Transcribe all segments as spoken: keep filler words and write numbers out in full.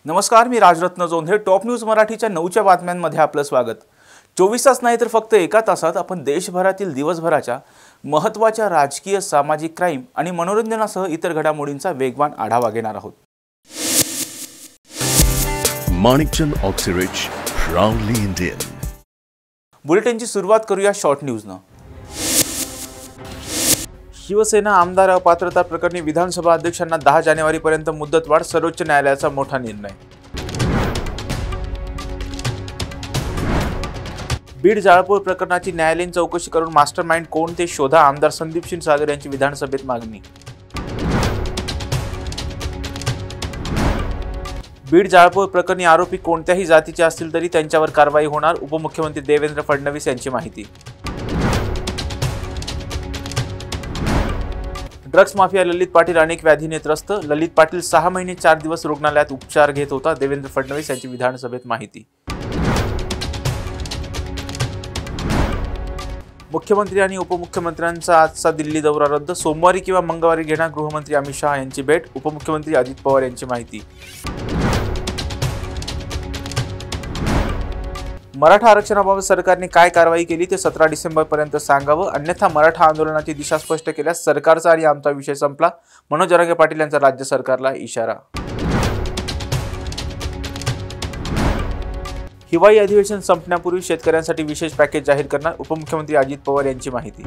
नमस्कार, मी Rajratna Jondhe. Top news मराठीच्या नऊच्या बातम्यांमध्ये आपलं स्वागत. चोवीस तास नाही तर फक्त एका तासात आपण देशभरातील दिवसभराच्या महत्त्वाच्या राजकीय, सामाजिक, क्राईम आणि मनोरंजनासह इतर घडामोडींचा वेगवान आढावा घेणार आहोत. Manikchand Oxyrich, proudly Indian. बुलेटिनची सुरुवात करूया शॉर्ट न्यूजनं. शिवसेना आमदार अपात्रता प्रकरणी विधानसभा अध्यक्षांना दहा जानेवारीपर्यंत मुदतवाढ, सर्वोच्च न्यायालयाचा मोठा निर्णय. बीड जाळपोळ प्रकरणाची न्यायालयीन चौकशी करून मास्टर माइंड कोण ते शोधा, आमदार संदीप क्षीरसागर यांची विधानसभेत मागणी. बीड जाळपोळ प्रकरणी आरोपी कोणत्याही जातीचे असतील तरी त्यांच्यावर कारवाई होणार, उपमुख्यमंत्री देवेंद्र फडणवीस यांची माहिती. ड्रग्स माफिया ललित पाटील अनेक व्याधीने त्रस्त, ललित पाटील सहा महिने चार दिवस रुग्णालयात उपचार घेत होता, देवेंद्र फडणवीस यांची विधानसभेत माहिती. मुख्यमंत्री आणि उपमुख्यमंत्र्यांचा आजचा दिल्ली दौरा रद्द, सोमवारी किंवा मंगळवारी घेणार गृहमंत्री अमित शहा यांची भेट, उपमुख्यमंत्री अजित पवार यांची माहिती. मराठा आरक्षणाबाबत सरकारने काय कारवाई केली ते सतरा डिसेंबर पर्यंत सांगावं, अन्यथा मराठा आंदोलनाची दिशा स्पष्ट केल्यास सरकारचा आणि आमचा विषय संपला, मनोज जरांगे पाटील यांचा राज्य सरकारला इशारा. हिवाळी अधिवेशन संपण्यापूर्वी शेतकऱ्यांसाठी विशेष पॅकेज जाहीर करणार, उपमुख्यमंत्री अजित पवार यांची माहिती.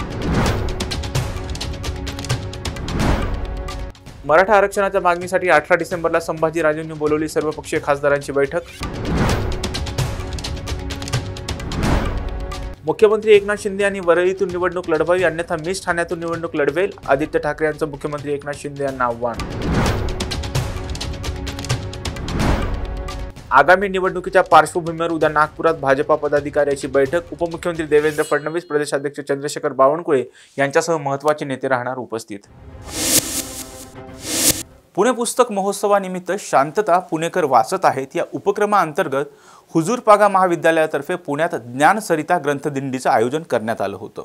मराठा आरक्षणाच्या मागणीसाठी अठरा डिसेंबरला संभाजीराजेंनी बोलवली सर्वपक्षीय खासदारांची बैठक. मुख्यमंत्री एकनाथ शिंदे यांनी वरळीतून निवडणूक लढवावी, अन्यथा मिस ठाण्यातून निवडणूक लढवेल, आदित्य ठाकरे यांचं मुख्यमंत्री एकनाथ शिंदे यांना आव्हान. आगामी निवडणुकीच्या पार्श्वभूमीवर उद्या नागपुरात भाजपा पदाधिकाऱ्यांची बैठक, उपमुख्यमंत्री देवेंद्र फडणवीस, प्रदेशाध्यक्ष चंद्रशेखर बावनकुळे यांच्यासह महत्त्वाचे नेते राहणार उपस्थित. पुणे पुस्तक महोत्सवानिमित्त शांतता पुणेकर वाचत आहेत या उपक्रमाअंतर्गत हुजूर पागा महाविद्यालयातर्फे पुण्यात ज्ञानसरिता ग्रंथदिंडीचं आयोजन करण्यात आलं होतं.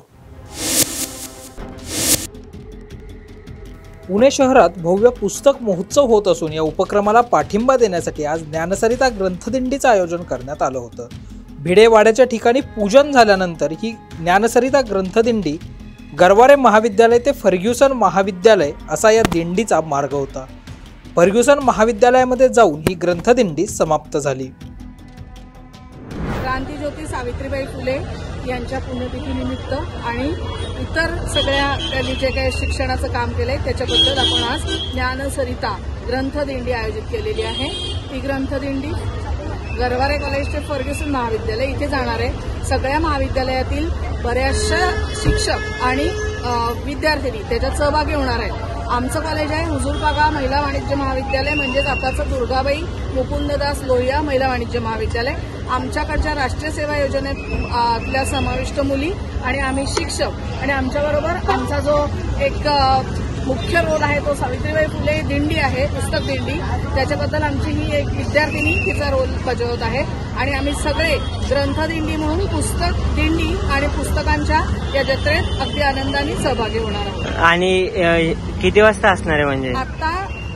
पुणे शहरात भव्य पुस्तक महोत्सव होत असून या उपक्रमाला पाठिंबा देण्यासाठी आज ज्ञानसरिता ग्रंथदिंडीचं आयोजन करण्यात आलं होतं. भिडेवाड्याच्या ठिकाणी पूजन झाल्यानंतर ही ज्ञानसरिता ग्रंथदिंडी गरवारे महाविद्यालय ते फर्ग्युसन महाविद्यालय असा या दिंडीचा मार्ग होता. फर्ग्युसन महाविद्यालयामध्ये जाऊन ही ग्रंथदिंडी समाप्त झाली. क्रांतीज्योती सावित्रीबाई फुले यांच्या पुण्यतिथीनिमित्त आणि इतर सगळ्या त्यांनी जे काही शिक्षणाचं काम केलंय त्याच्याबद्दल आपण आज ज्ञानसरिता ग्रंथदिंडी आयोजित केलेली आहे. ही ग्रंथदिंडी गरवारे कॉलेज ते फर्ग्युसन महाविद्यालय इथे जाणार आहे. सगळ्या महाविद्यालयातील बऱ्याचशा शिक्षक आणि विद्यार्थी त्याच्यात सहभागी होणार आहेत. आमचं कॉलेज आहे हुजूर पागा महिला वाणिज्य महाविद्यालय, म्हणजेच आताचं दुर्गाबाई मुकुंददास लोहिया महिला वाणिज्य महाविद्यालय. आमच्याकडच्या राष्ट्रीय सेवा योजनेतल्या समाविष्ट मुली आणि आम्ही शिक्षक आणि आमच्याबरोबर आमचा जो एक मुख्य रोल आहे तो सावित्रीबाई फुले दिंडी आहे, पुस्तक दिंडी, त्याच्याबद्दल आमची ही एक विद्यार्थिनी तिचा रोल बजावत आहे. आणि आम्ही सगळे ग्रंथदिंडी म्हणून पुस्तक दिंडी आणि पुस्तकांच्या या जत्रेत अगदी आनंदाने सहभागी होणार आहोत. आणि किती वाजता असणार आहे? म्हणजे आता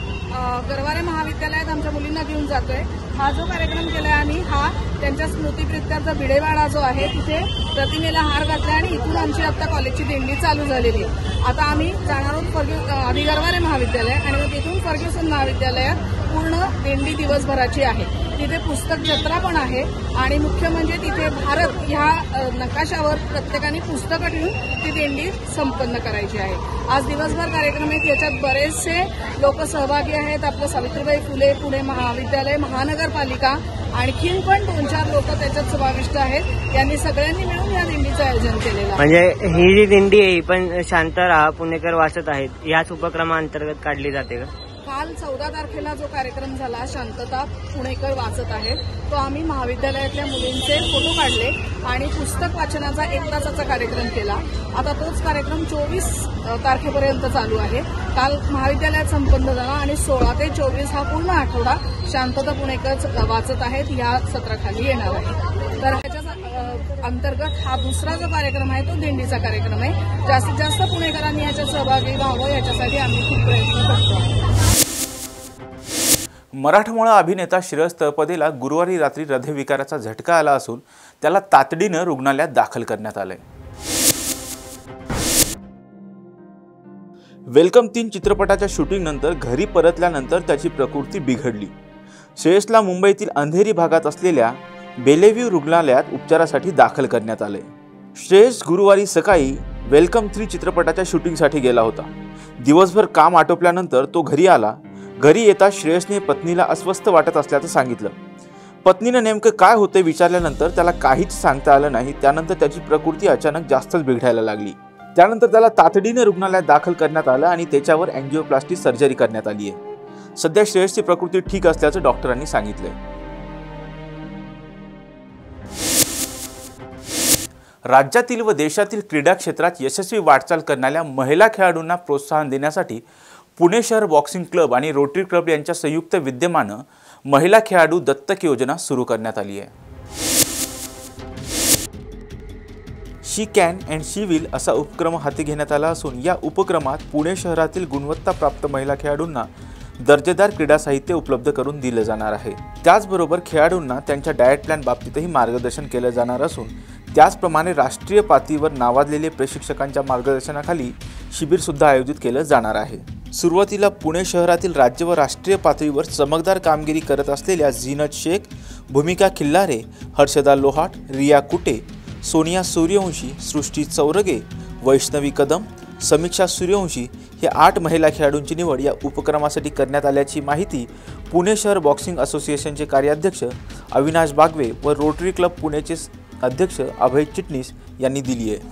गरवारे महाविद्यालयात आमच्या मुलींना घेऊन जातोय. हा जो कार्यक्रम केलाय आम्ही हा त्यांच्या स्मृतीप्रित्यर्थ भिडेवाडा जो आहे तिथे प्रतिमेला हार घातला आणि इथून आमची आता कॉलेजची दिंडी चालू झालेली आहे. आता आम्ही जाणार आहोत फर्ग्यू आधी गरवारे महाविद्यालय आणि मग तिथून फर्ग्युसन महाविद्यालयात पूर्ण दिंडी दिवसभराची आहे. तिथे पुस्तक जत्रा पण आहे आणि मुख्य म्हणजे तिथे भारत ह्या नकाशावर प्रत्येकाने पुस्तकं ठेवून ती दिंडी संपन्न करायची आहे. आज दिवसभर कार्यक्रम आहेत, याच्यात बरेचसे लोक सहभागी आहेत. आपलं सावित्रीबाई फुले पुणे महाविद्यालय, महानगरपालिका, आणखीन पण दोन चार लोक त्याच्यात समाविष्ट आहेत. यांनी सगळ्यांनी मिळून या दिंडीचं आयोजन केलेलं आहे. म्हणजे ही जी दिंडी आहे पण शांत राहा पुणेकर वाचत आहेत याच उपक्रमाअंतर्गत काढली जाते का? काल चौदा तारखेला जो कार्यक्रम झाला शांतता पुणेकर वाचत आहेत तो आम्ही महाविद्यालयातल्या मुलींचे फोटो काढले आणि पुस्तक वाचनाचा एक तासाचा कार्यक्रम केला. आता तोच कार्यक्रम चोवीस तारखेपर्यंत चालू आहे. काल महाविद्यालयात संपन्न झाला आणि सोळा ते चोवीस हा पूर्ण आठवडा शांतता पुणेकर वाचत आहेत या सत्राखाली येणार आहे. तर ह्याच्या अंतर्गत हा दुसरा जो कार्यक्रम आहे तो दिंडीचा कार्यक्रम आहे. जास्तीत जास्त पुणेकरांनी याच्यात सहभागी व्हावं याच्यासाठी आम्ही खूप प्रयत्न करतो. मराठमोळा अभिनेता श्रेयस तळपदेला गुरुवारी रात्री हृदयविकाराचा झटका आला असून त्याला तातडीनं रुग्णालयात दाखल करण्यात आलंय। वेलकम तीन चित्रपटाच्या शूटिंग नंतर घरी परतल्यानंतर त्याची प्रकृती बिघडली। श्रेयसला मुंबईतील अंधेरी भागात असलेल्या बेलेव्ह्यू रुग्णालयात उपचारासाठी दाखल करण्यात आले। श्रेयस गुरुवारी सकाळी वेलकम थ्री चित्रपटाच्या शूटिंगसाठी गेला होता। दिवसभर काम आटोपल्यानंतर तो घरी आला। घरी येता श्रेयसने पत्नीला अस्वस्थ वाटत असल्याचं सांगितलं। पत्नीने नेमकं काय होते विचारल्यानंतर त्याला काहीच सांगता आलं नाही। त्यानंतर त्याची प्रकृती अचानक जास्तच बिघडायला लागली। त्यानंतर त्याला तातडीने रुग्णालयात दाखल करण्यात आलं आणि त्याच्यावर अँजिओप्लास्टी सर्जरी करण्यात आली आहे। सध्या श्रेयसची प्रकृती ठीक असल्याचं डॉक्टरांनी सांगितलंय। राज्यातील व देशातील क्रीडा क्षेत्रात यशस्वी वाटचाल करणाऱ्या महिला खेळाडूंना प्रोत्साहन देण्यासाठी पुणे शहर बॉक्सिंग क्लब आणि रोटरी क्लब यांच्या संयुक्त विद्यमानं महिला खेळाडू दत्तक योजना सुरू करण्यात आली आहे। She can and she will असा उपक्रम हाती घेण्यात आला असून या उपक्रमात पुणे शहरातील गुणवत्ताप्राप्त महिला खेळाडूंना दर्जेदार क्रीडा साहित्य उपलब्ध करून दिले जाणार आहे। त्याचबरोबर खेळाडूंना त्यांच्या डाएट प्लॅन बाबतीतही मार्गदर्शन केले जाणार असून त्याचप्रमाणे राष्ट्रीय पातळीवर नावाजलेले प्रशिक्षकांच्या मार्गदर्शनाखाली शिबिर सुद्धा आयोजित केले जाणार आहे। सुरुवातीला पुणे शहरातील राज्य व राष्ट्रीय पातळीवर चमकदार कामगिरी करत असलेल्या झीनत शेख, भूमिका खिल्लारे, हर्षदा लोहाट, रिया कुटे, सोनिया सूर्यवंशी, सृष्टी चौरगे, वैष्णवी कदम, समीक्षा सूर्यवंशी हे आठ महिला खेळाडूंची निवड या उपक्रमासाठी करण्यात आल्याची माहिती पुणे शहर बॉक्सिंग असोसिएशनचे कार्याध्यक्ष अविनाश बागवे व रोटरी क्लब पुणेचे अध्यक्ष अभय चिटणीस यांनी दिली आहे।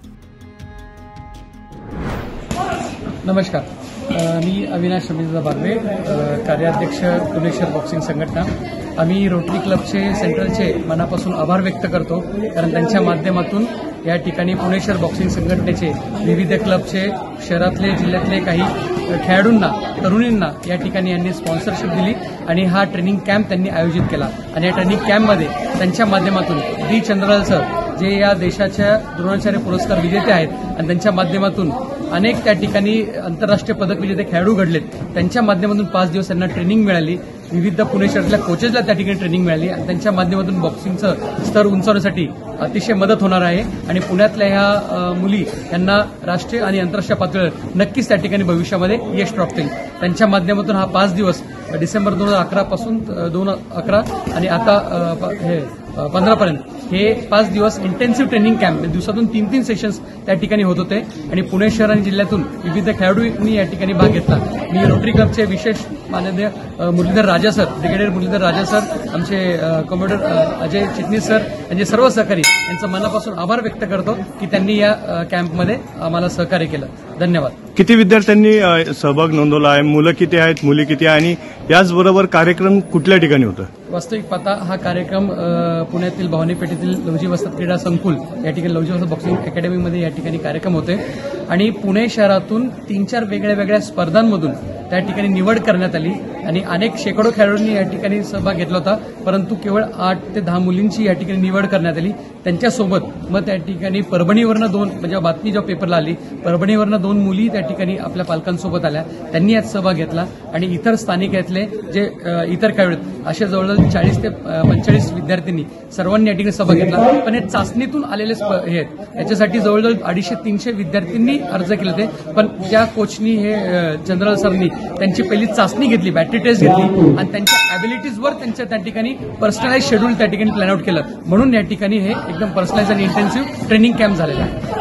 नमस्कार, मी अविनाश शमीजा बागवे, कार्याध्यक्ष पुणे शहर बॉक्सिंग संघटना। आम्ही रोटरी क्लबचे सेंट्रलचे मनापासून आभार व्यक्त करतो, कारण त्यांच्या माध्यमातून या ठिकाणी पुणे शहर बॉक्सिंग संघटनेचे विविध क्लबचे शहरातले जिल्ह्यातले काही खेळाडूंना, तरुणींना या ठिकाणी यांनी स्पॉन्सरशिप दिली आणि हा ट्रेनिंग कॅम्प त्यांनी आयोजित केला। आणि या ट्रेनिंग कॅम्पमध्ये त्यांच्या माध्यमातून डी चंद्रलाल सर, जे या देशाच्या द्रोणाचार्य पुरस्कार विजेते आहेत आणि त्यांच्या माध्यमातून अनेक त्या ठिकाणी आंतरराष्ट्रीय पदक विजेते खेळाडू घडलेत, त्यांच्या माध्यमातून पाच दिवस त्यांना ट्रेनिंग मिळाली। विविध पुणे शहरातल्या कोचेसला त्या ठिकाणी ट्रेनिंग मिळाली आणि त्यांच्या माध्यमातून बॉक्सिंगचं स्तर उंचावण्यासाठी अतिशय मदत होणार आहे आणि पुण्यातल्या ह्या मुली यांना राष्ट्रीय आणि आंतरराष्ट्रीय पातळीवर नक्कीच त्या ठिकाणी भविष्यामध्ये यश प्राप्त होईल। त्यांच्या माध्यमातून हा पाच दिवस डिसेंबर दोन हजार अकरा पासून दोन अकरा आणि आता हे पंधरापर्यंत हे पाच दिवस इंटेन्सिव्ह ट्रेनिंग कॅम्प, दिवसातून तीन तीन सेशन्स त्या ठिकाणी होत होते आणि पुणे शहर आणि जिल्ह्यातून विविध खेळाडूंनी या ठिकाणी भाग घेतला। मी रोटरी क्लबचे विशेष माननीय Muralidhar Raja sir, brigadier Muralidhar Raja sir, आमचे कमोडर अजय चिटणीस सर यांचे सर्व सहकारी यांचं मनापासून आभार व्यक्त करतो की त्यांनी या कॅम्पमध्ये आम्हाला सहकार्य केलं। धन्यवाद। किती विद्यार्थ्यांनी सहभाग नोंदवला आहे? मुलं किती आहेत, मुली किती आहे आणि याचबरोबर कार्यक्रम कुठल्या ठिकाणी होता? वास्तविक पाहता हा कार्यक्रम पुण्यातील भवानी पेठेतील लवजी वस्ताद क्रीडा संकुल या ठिकाणी लवजी वस्ताद बॉक्सिंग अकॅडमीमध्ये या ठिकाणी कार्यक्रम होते आणि पुणे शहरातून तीन चार वेगळ्या वेगळ्या स्पर्धांमधून त्या ठिकाणी निवड करण्यात आली आणि अनेक शेकडो खेळाडूंनी या ठिकाणी सहभाग घेतला होता, परंतु केवळ आठ ते दहा मुलींची या ठिकाणी निवड करण्यात आली। त्यांच्यासोबत मग त्या ठिकाणी परभणीवरनं दोन, म्हणजे बातमी जेव्हा पेपरला आली, परभणीवरनं दोन मुली त्या ठिकाणी आपल्या पालकांसोबत आल्या, त्यांनी यात सहभाग घेतला आणि इतर स्थानिक यातले जे इतर खेळाडू असे जवळजवळ चाळीस ते पंचेचाळीस विद्यार्थ्यांनी सर्वांनी या ठिकाणी सहभाग घेतला। पण हे चाचणीतून आलेले हे आहेत, याच्यासाठी जवळजवळ अडीचशे तीनशे विद्यार्थ्यांनी अर्ज केले होते, पण ज्या कोचनी हे चंद्रलाल सरनी त्यांची पहिली चाचणी घेतली, बॅटरी टेस्ट घेतली आणि त्यांच्या ॲबिलिटीजवर त्यांच्या त्या ठिकाणी पर्सनलाइज शेड्यूल त्या ठिकाणी प्लॅन आउट केलं, म्हणून या ठिकाणी हे एकदम पर्सनलाइज आणि इंटेन्सिव्ह ट्रेनिंग कॅम्प झालेला आहे।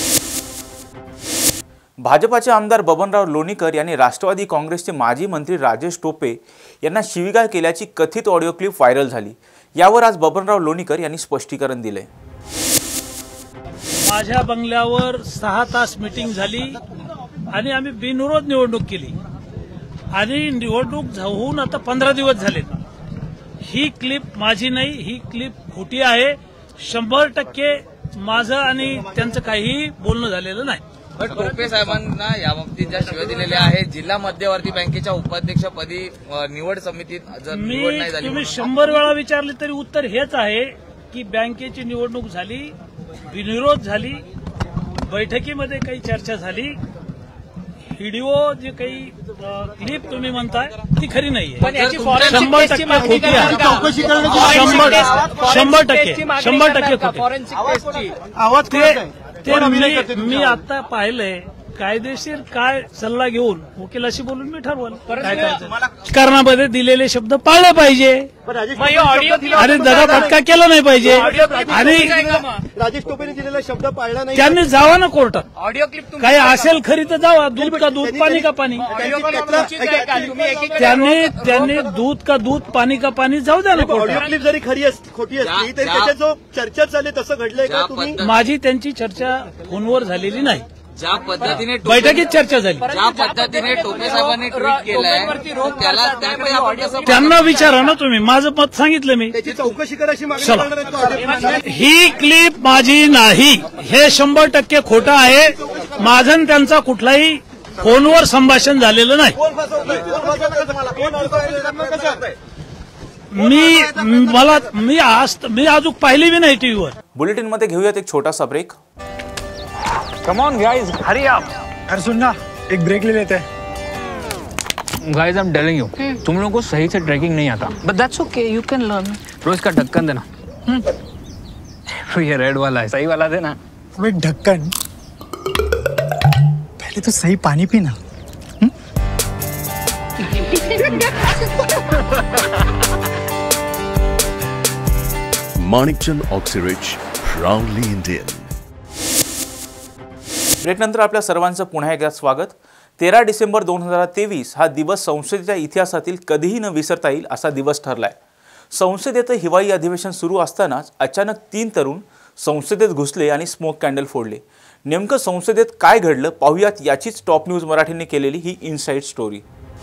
भाजपाचे आमदार बबनराव लोणीकर यांनी राष्ट्रवादी काँग्रेसचे माजी मंत्री राजेश टोपे यांना शिवीगाळ केल्याची कथित ऑडिओ क्लिप व्हायरल झाली। यावर आज बबनराव लोणीकर यांनी स्पष्टीकरण दिले। माझ्या बंगल्यावर सहा तास मीटिंग झाली आणि आम्ही बिनविरोध निवडणूक केली आणि निवडणूक होऊन आता पंधरा दिवस झाले। ही क्लिप माझी नाही, ही क्लिप खोटी आहे। शंभर टक्के माझं आणि त्यांचं काही बोलणं झालेलं नाही। टोपे साहेबांना याबाबतीत ज्या शिव्या दिलेल्या आहेत, जिल्हा मध्यवर्ती बँकेच्या उपाध्यक्षपदी निवड समितीत जर निवड नाही झाली, तुम्ही शंभर वेळा विचारले तरी उत्तर हेच आहे की बँकेची निवडणूक झाली, बिनविरोध झाली, बैठकीमध्ये काही चर्चा झाली, व्हिडिओ जे काही क्लिप तुम्ही म्हणताय ती खरी नाहीये. पण याची forensic शंभर test ची टक्के मागणी खोटी आहे. करता का? शंभर शंभर टक्के शंभर टक्के खोटी. फॉरेन्सिक टेस्टची ते ते मी मी आता पाहिलंय. कायदेशीर काय सल्ला घेऊन वकिलाशी बोलून मी ठरवल काय करायचं. राजकारणामध्ये दिलेले शब्द पाळले पाहिजे आणि दगाफटका केला नाही पाहिजे आणि राजेश टोपेने दिलेला शब्द पाळला नाही. त्यांनी जावा ना कोर्टात. ऑडिओ क्लिप काही असेल खरी तर जावा. दूध का दूध, पाणी का पाणी. त्यांनी त्यांनी दूध का दूध, पाणी का पाणी जाऊ द्या ना ऑडिओ कोर्टात. क्लिप जरी खरी खोटी असली तरी त्याच्या जो चर्चा चालली तसं घडलंय का तुम्ही? माझी त्यांची चर्चा फोनवर झालेली नाही. ज्या पद्धतीने बैठकीत चर्चा झाली. ज्या पद्धतीने टोपे साहेबांनी ट्विट केलंय त्याला त्याकडे आपण कसं त्यांना विचारा ना तुम्ही. माझं मत सांगितलं मी. त्याची चौकशी करायची मागणी चला. करणार आहे. ही क्लिप माझी नाही हे शंभर टक्के खोटं आहे. माझं आणि त्यांचा कुठलाही फोनवर संभाषण झालेलं नाही. मी मला मी आज मी अजून पाहिली बी नाही टीव्हीवर. बुलेटिनमध्ये घेऊयात एक छोटासा break. Come on guys, hurry up. अरे सुन ना, एक ब्रेक ले लेते हैं. Guys I am telling you, तुम लोगों को सही से ट्रैकिंग नहीं आता. But that's okay, you can learn. रोज का ढक्कन देना. ये रेड वाला है, सही वाला देना. वो एक ढक्कन, पहले तो सही पानी पीना. Manikchand Oxyrich, proudly Indian. ब्रेकनंतर आपल्या सर्वांचं पुन्हा एकदा स्वागत. तेरा डिसेंबर दोन हजार तेवीस हा दिवस संसदेच्या इतिहासातील कधीही न विसरता येईल असा दिवस ठरलाय. संसदेचं हिवाळी अधिवेशन सुरू असतानाच अचानक तीन तरुण संसदेत घुसले आणि स्मोक कॅन्डल फोडले. नेमकं संसदेत काय घडलं पाहूयात. याचीच टॉप न्यूज मराठीने केलेली ही इनसाइड स्टोरी.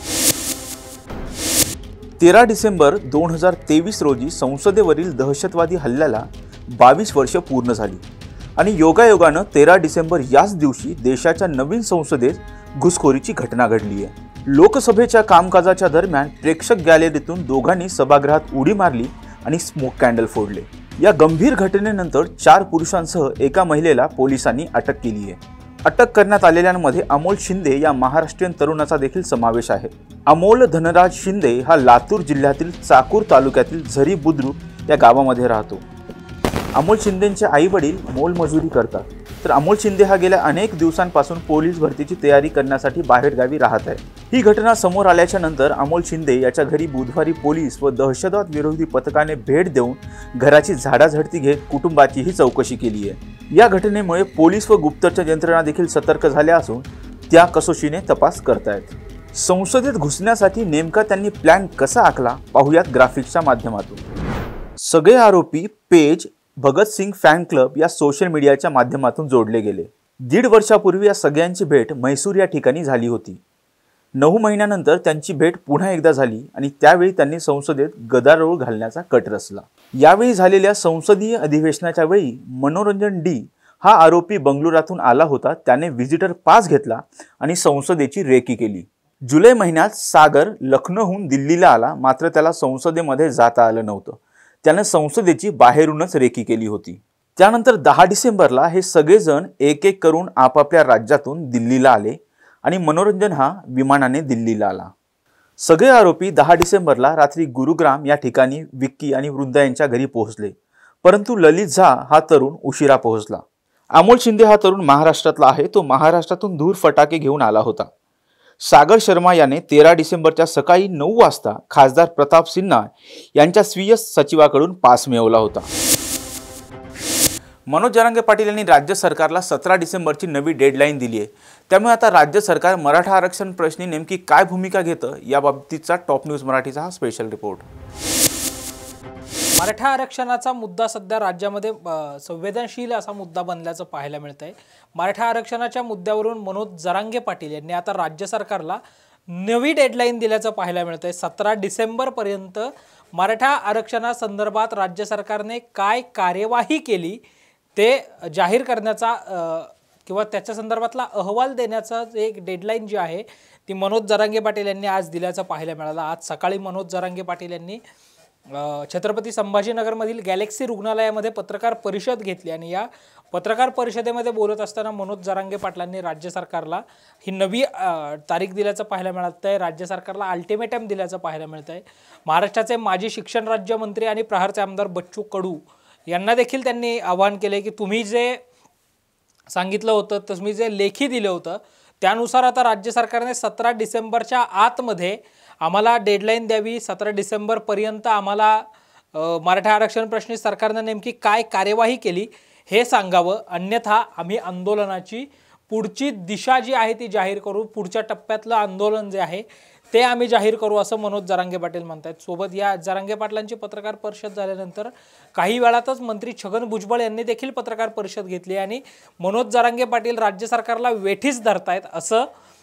तेरा डिसेंबर दोन हजार तेवीस रोजी संसदेवरील दहशतवादी हल्ल्याला बावीस वर्ष पूर्ण झाली आणि योगायोगानं तेरा डिसेंबर याच दिवशी देशाच्या नवीन संसदेत घुसखोरीची घटना घडली आहे. लोकसभेच्या कामकाजाच्या दरम्यान प्रेक्षक गॅलरीतून दोघांनी सभागृहात उडी मारली आणि स्मोक कॅन्डल फोडले. या गंभीर घटनेनंतर चार पुरुषांसह एका महिलेला पोलिसांनी अटक केली आहे. अटक करण्यात आलेल्यांमध्ये अमोल शिंदे या महाराष्ट्रीयन तरुणाचा देखील समावेश आहे. अमोल धनराज शिंदे हा लातूर जिल्ह्यातील चाकूर तालुक्यातील झरी बुद्रुक या गावामध्ये राहतो. अमोल शिंदेंचे आई वडील मोलमजुरी करतात, तर अमोल शिंदे हा गेल्या अनेक दिवसांपासून पोलीस भरतीची तयारी करण्यासाठी बाहेरगावी राहत आहे. ही घटना समोर आल्याच्या नंतर अमोल शिंदे याच्या घरी बुधवारी पोलीस व दहशतवाद विरोधी पथकाने भेट देऊन घराची झाडाझडती घेत कुटुंबाचीही चौकशी केली आहे. या घटनेमुळे पोलीस व गुप्तचर यंत्रणा देखील सतर्क झाल्या असून त्या कसोशीने तपास करतायत. संसदेत घुसण्यासाठी नेमका त्यांनी प्लॅन कसा आखला पाहूयात ग्राफिक्सच्या माध्यमातून. सगळे आरोपी पेज भगतसिंग फॅन क्लब या सोशल मीडियाच्या माध्यमातून जोडले गेले. दीड वर्षापूर्वी या सगळ्यांची भेट म्हैसूर या ठिकाणी झाली होती. नऊ महिन्यानंतर त्यांची भेट पुन्हा एकदा झाली आणि त्यावेळी त्यांनी संसदेत गदारोळ घालण्याचा कट रचला. यावेळी झालेल्या संसदीय अधिवेशनाच्या वेळी मनोरंजन डी हा आरोपी बंगळुरातून आला होता. त्याने व्हिजिटर पास घेतला आणि संसदेची रेकी केली. जुलै महिन्यात सागर लखनौहून दिल्लीला आला, मात्र त्याला संसदेमध्ये जाता आलं नव्हतं. त्यानं संसदेची बाहेरूनच रेकी केली होती. त्यानंतर दहा डिसेंबरला हे सगळेजण एक एक करून आपापल्या राज्यातून दिल्लीला आले आणि मनोरंजन हा विमानाने दिल्लीला आला. सगळे आरोपी दहा डिसेंबरला रात्री गुरुग्राम या ठिकाणी विक्की आणि वृंदा यांच्या घरी पोहोचले, परंतु ललित झा हा तरुण उशिरा पोहोचला. अमोल शिंदे हा तरुण महाराष्ट्रातला आहे. तो महाराष्ट्रातून धूर फटाके घेऊन आला होता. सागर शर्मा याने तेरा डिसेंबरच्या सकाळी नऊ वाजता खासदार प्रताप सिन्हा यांच्या स्वीय सचिवाकडून पास मिळवला होता. मनोज जरांगे पाटील यांनी राज्य सरकारला सतरा डिसेंबरची नवी डेडलाईन दिली आहे. त्यामुळे आता राज्य सरकार मराठा आरक्षण प्रश्नी नेमकी काय भूमिका घेतं याबाबतीचा टॉप न्यूज मराठीचा हा स्पेशल रिपोर्ट. मराठा आरक्षणाचा मुद्दा सध्या राज्यामध्ये संवेदनशील असा मुद्दा बनल्याचं पाहायला मिळत आहे. मराठा आरक्षणाच्या मुद्द्यावरून मनोज जरांगे पाटील यांनी आता राज्य सरकारला नवी डेडलाईन दिल्याचं पाहायला मिळत आहे. सतरा डिसेंबरपर्यंत मराठा आरक्षणासंदर्भात राज्य सरकारने काय कार्यवाही केली ते जाहीर करण्याचा किंवा त्याच्या संदर्भातला अहवाल देण्याचा एक डेडलाईन जी आहे ती मनोज जरांगे पाटील यांनी आज दिल्याचं पाहायला मिळालं. आज सकाळी मनोज जरांगे पाटील यांनी छत्रपती संभाजीनगरमधील गॅलेक्सी रुग्णालयामध्ये पत्रकार परिषद घेतली आणि या पत्रकार परिषदेमध्ये बोलत असताना मनोज जरांगे पाटलांनी राज्य सरकारला ही नवी तारीख दिल्याचं पाहायला मिळत आहे. राज्य सरकारला अल्टिमेटम दिल्याचं पाहायला मिळत आहे. महाराष्ट्राचे माजी शिक्षण राज्यमंत्री आणि प्रहारचे आमदार बच्चू कडू यांना देखील त्यांनी आवाहन केले की तुम्ही जे सांगितलं होतं, तुम्ही जे लेखी दिलं होतं त्यानुसार आता राज्य सरकारने सतरा डिसेंबरच्या आतमध्ये आम्हाला डेडलाईन द्यावी. सतरा डिसेंबरपर्यंत आम्हाला मराठा आरक्षण प्रश्नी सरकारने नेमकी काय कार्यवाही केली हे सांगावं, अन्यथा आम्ही आंदोलनाची पुढची दिशा जी आहे ती जाहीर करू, पुढच्या टप्प्यातलं आंदोलन जे आहे ते आम्ही जाहीर करू असं मनोज जरांगे पाटील म्हणतात. सोबत या जरांगे पाटलांची पत्रकार परिषद झाल्यानंतर काही वेळातच मंत्री छगन भुजबळ यांनी देखील पत्रकार परिषद घेतली आणि मनोज जरांगे पाटील राज्य सरकारला वेठीस धरतायत असं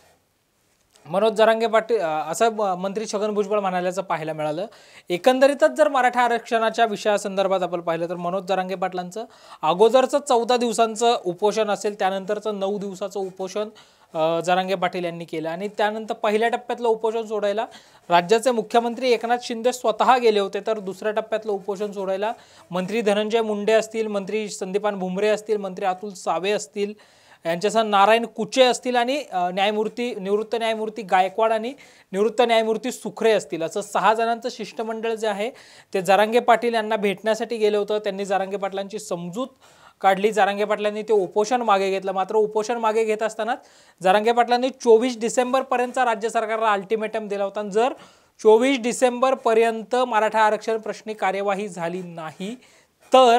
मनोज जरांगे पाटील असं मंत्री छगन भुजबळ म्हणाल्याचं पाहायला मिळालं. एकंदरीतच जर मराठा आरक्षणाच्या विषयासंदर्भात आपण पाहिलं तर मनोज जरांगे पाटलांचं अगोदरचं चौदा दिवसांचं उपोषण असेल, त्यानंतरचं नऊ दिवसाचं उपोषण जरांगे पाटील यांनी केलं आणि त्यानंतर पहिल्या टप्प्यातलं उपोषण सोडायला राज्याचे मुख्यमंत्री एकनाथ शिंदे स्वतः गेले होते, तर दुसऱ्या टप्प्यातलं उपोषण सोडायला मंत्री धनंजय मुंडे असतील, मंत्री संदीपान भुमरे असतील, मंत्री अतुल सावे असतील, यांच्यासह नारायण कुचे असतील आणि न्यायमूर्ती निवृत्त न्यायमूर्ती गायकवाड आणि निवृत्त न्यायमूर्ती सुखरे असतील, असं सहा जणांचं शिष्टमंडळ जे आहे ते जरांगे पाटील यांना भेटण्यासाठी गेलं होतं. त्यांनी जरांगे पाटलांची समजूत काढली. जरांगे पाटलांनी ते उपोषण मागे घेतलं. मात्र उपोषण मागे घेत असतानाच जरांगे पाटलांनी चोवीस डिसेंबरपर्यंतचा राज्य सरकारला अल्टिमेटम दिला होता. जर चोवीस डिसेंबरपर्यंत मराठा आरक्षण प्रश्नी कार्यवाही झाली नाही तर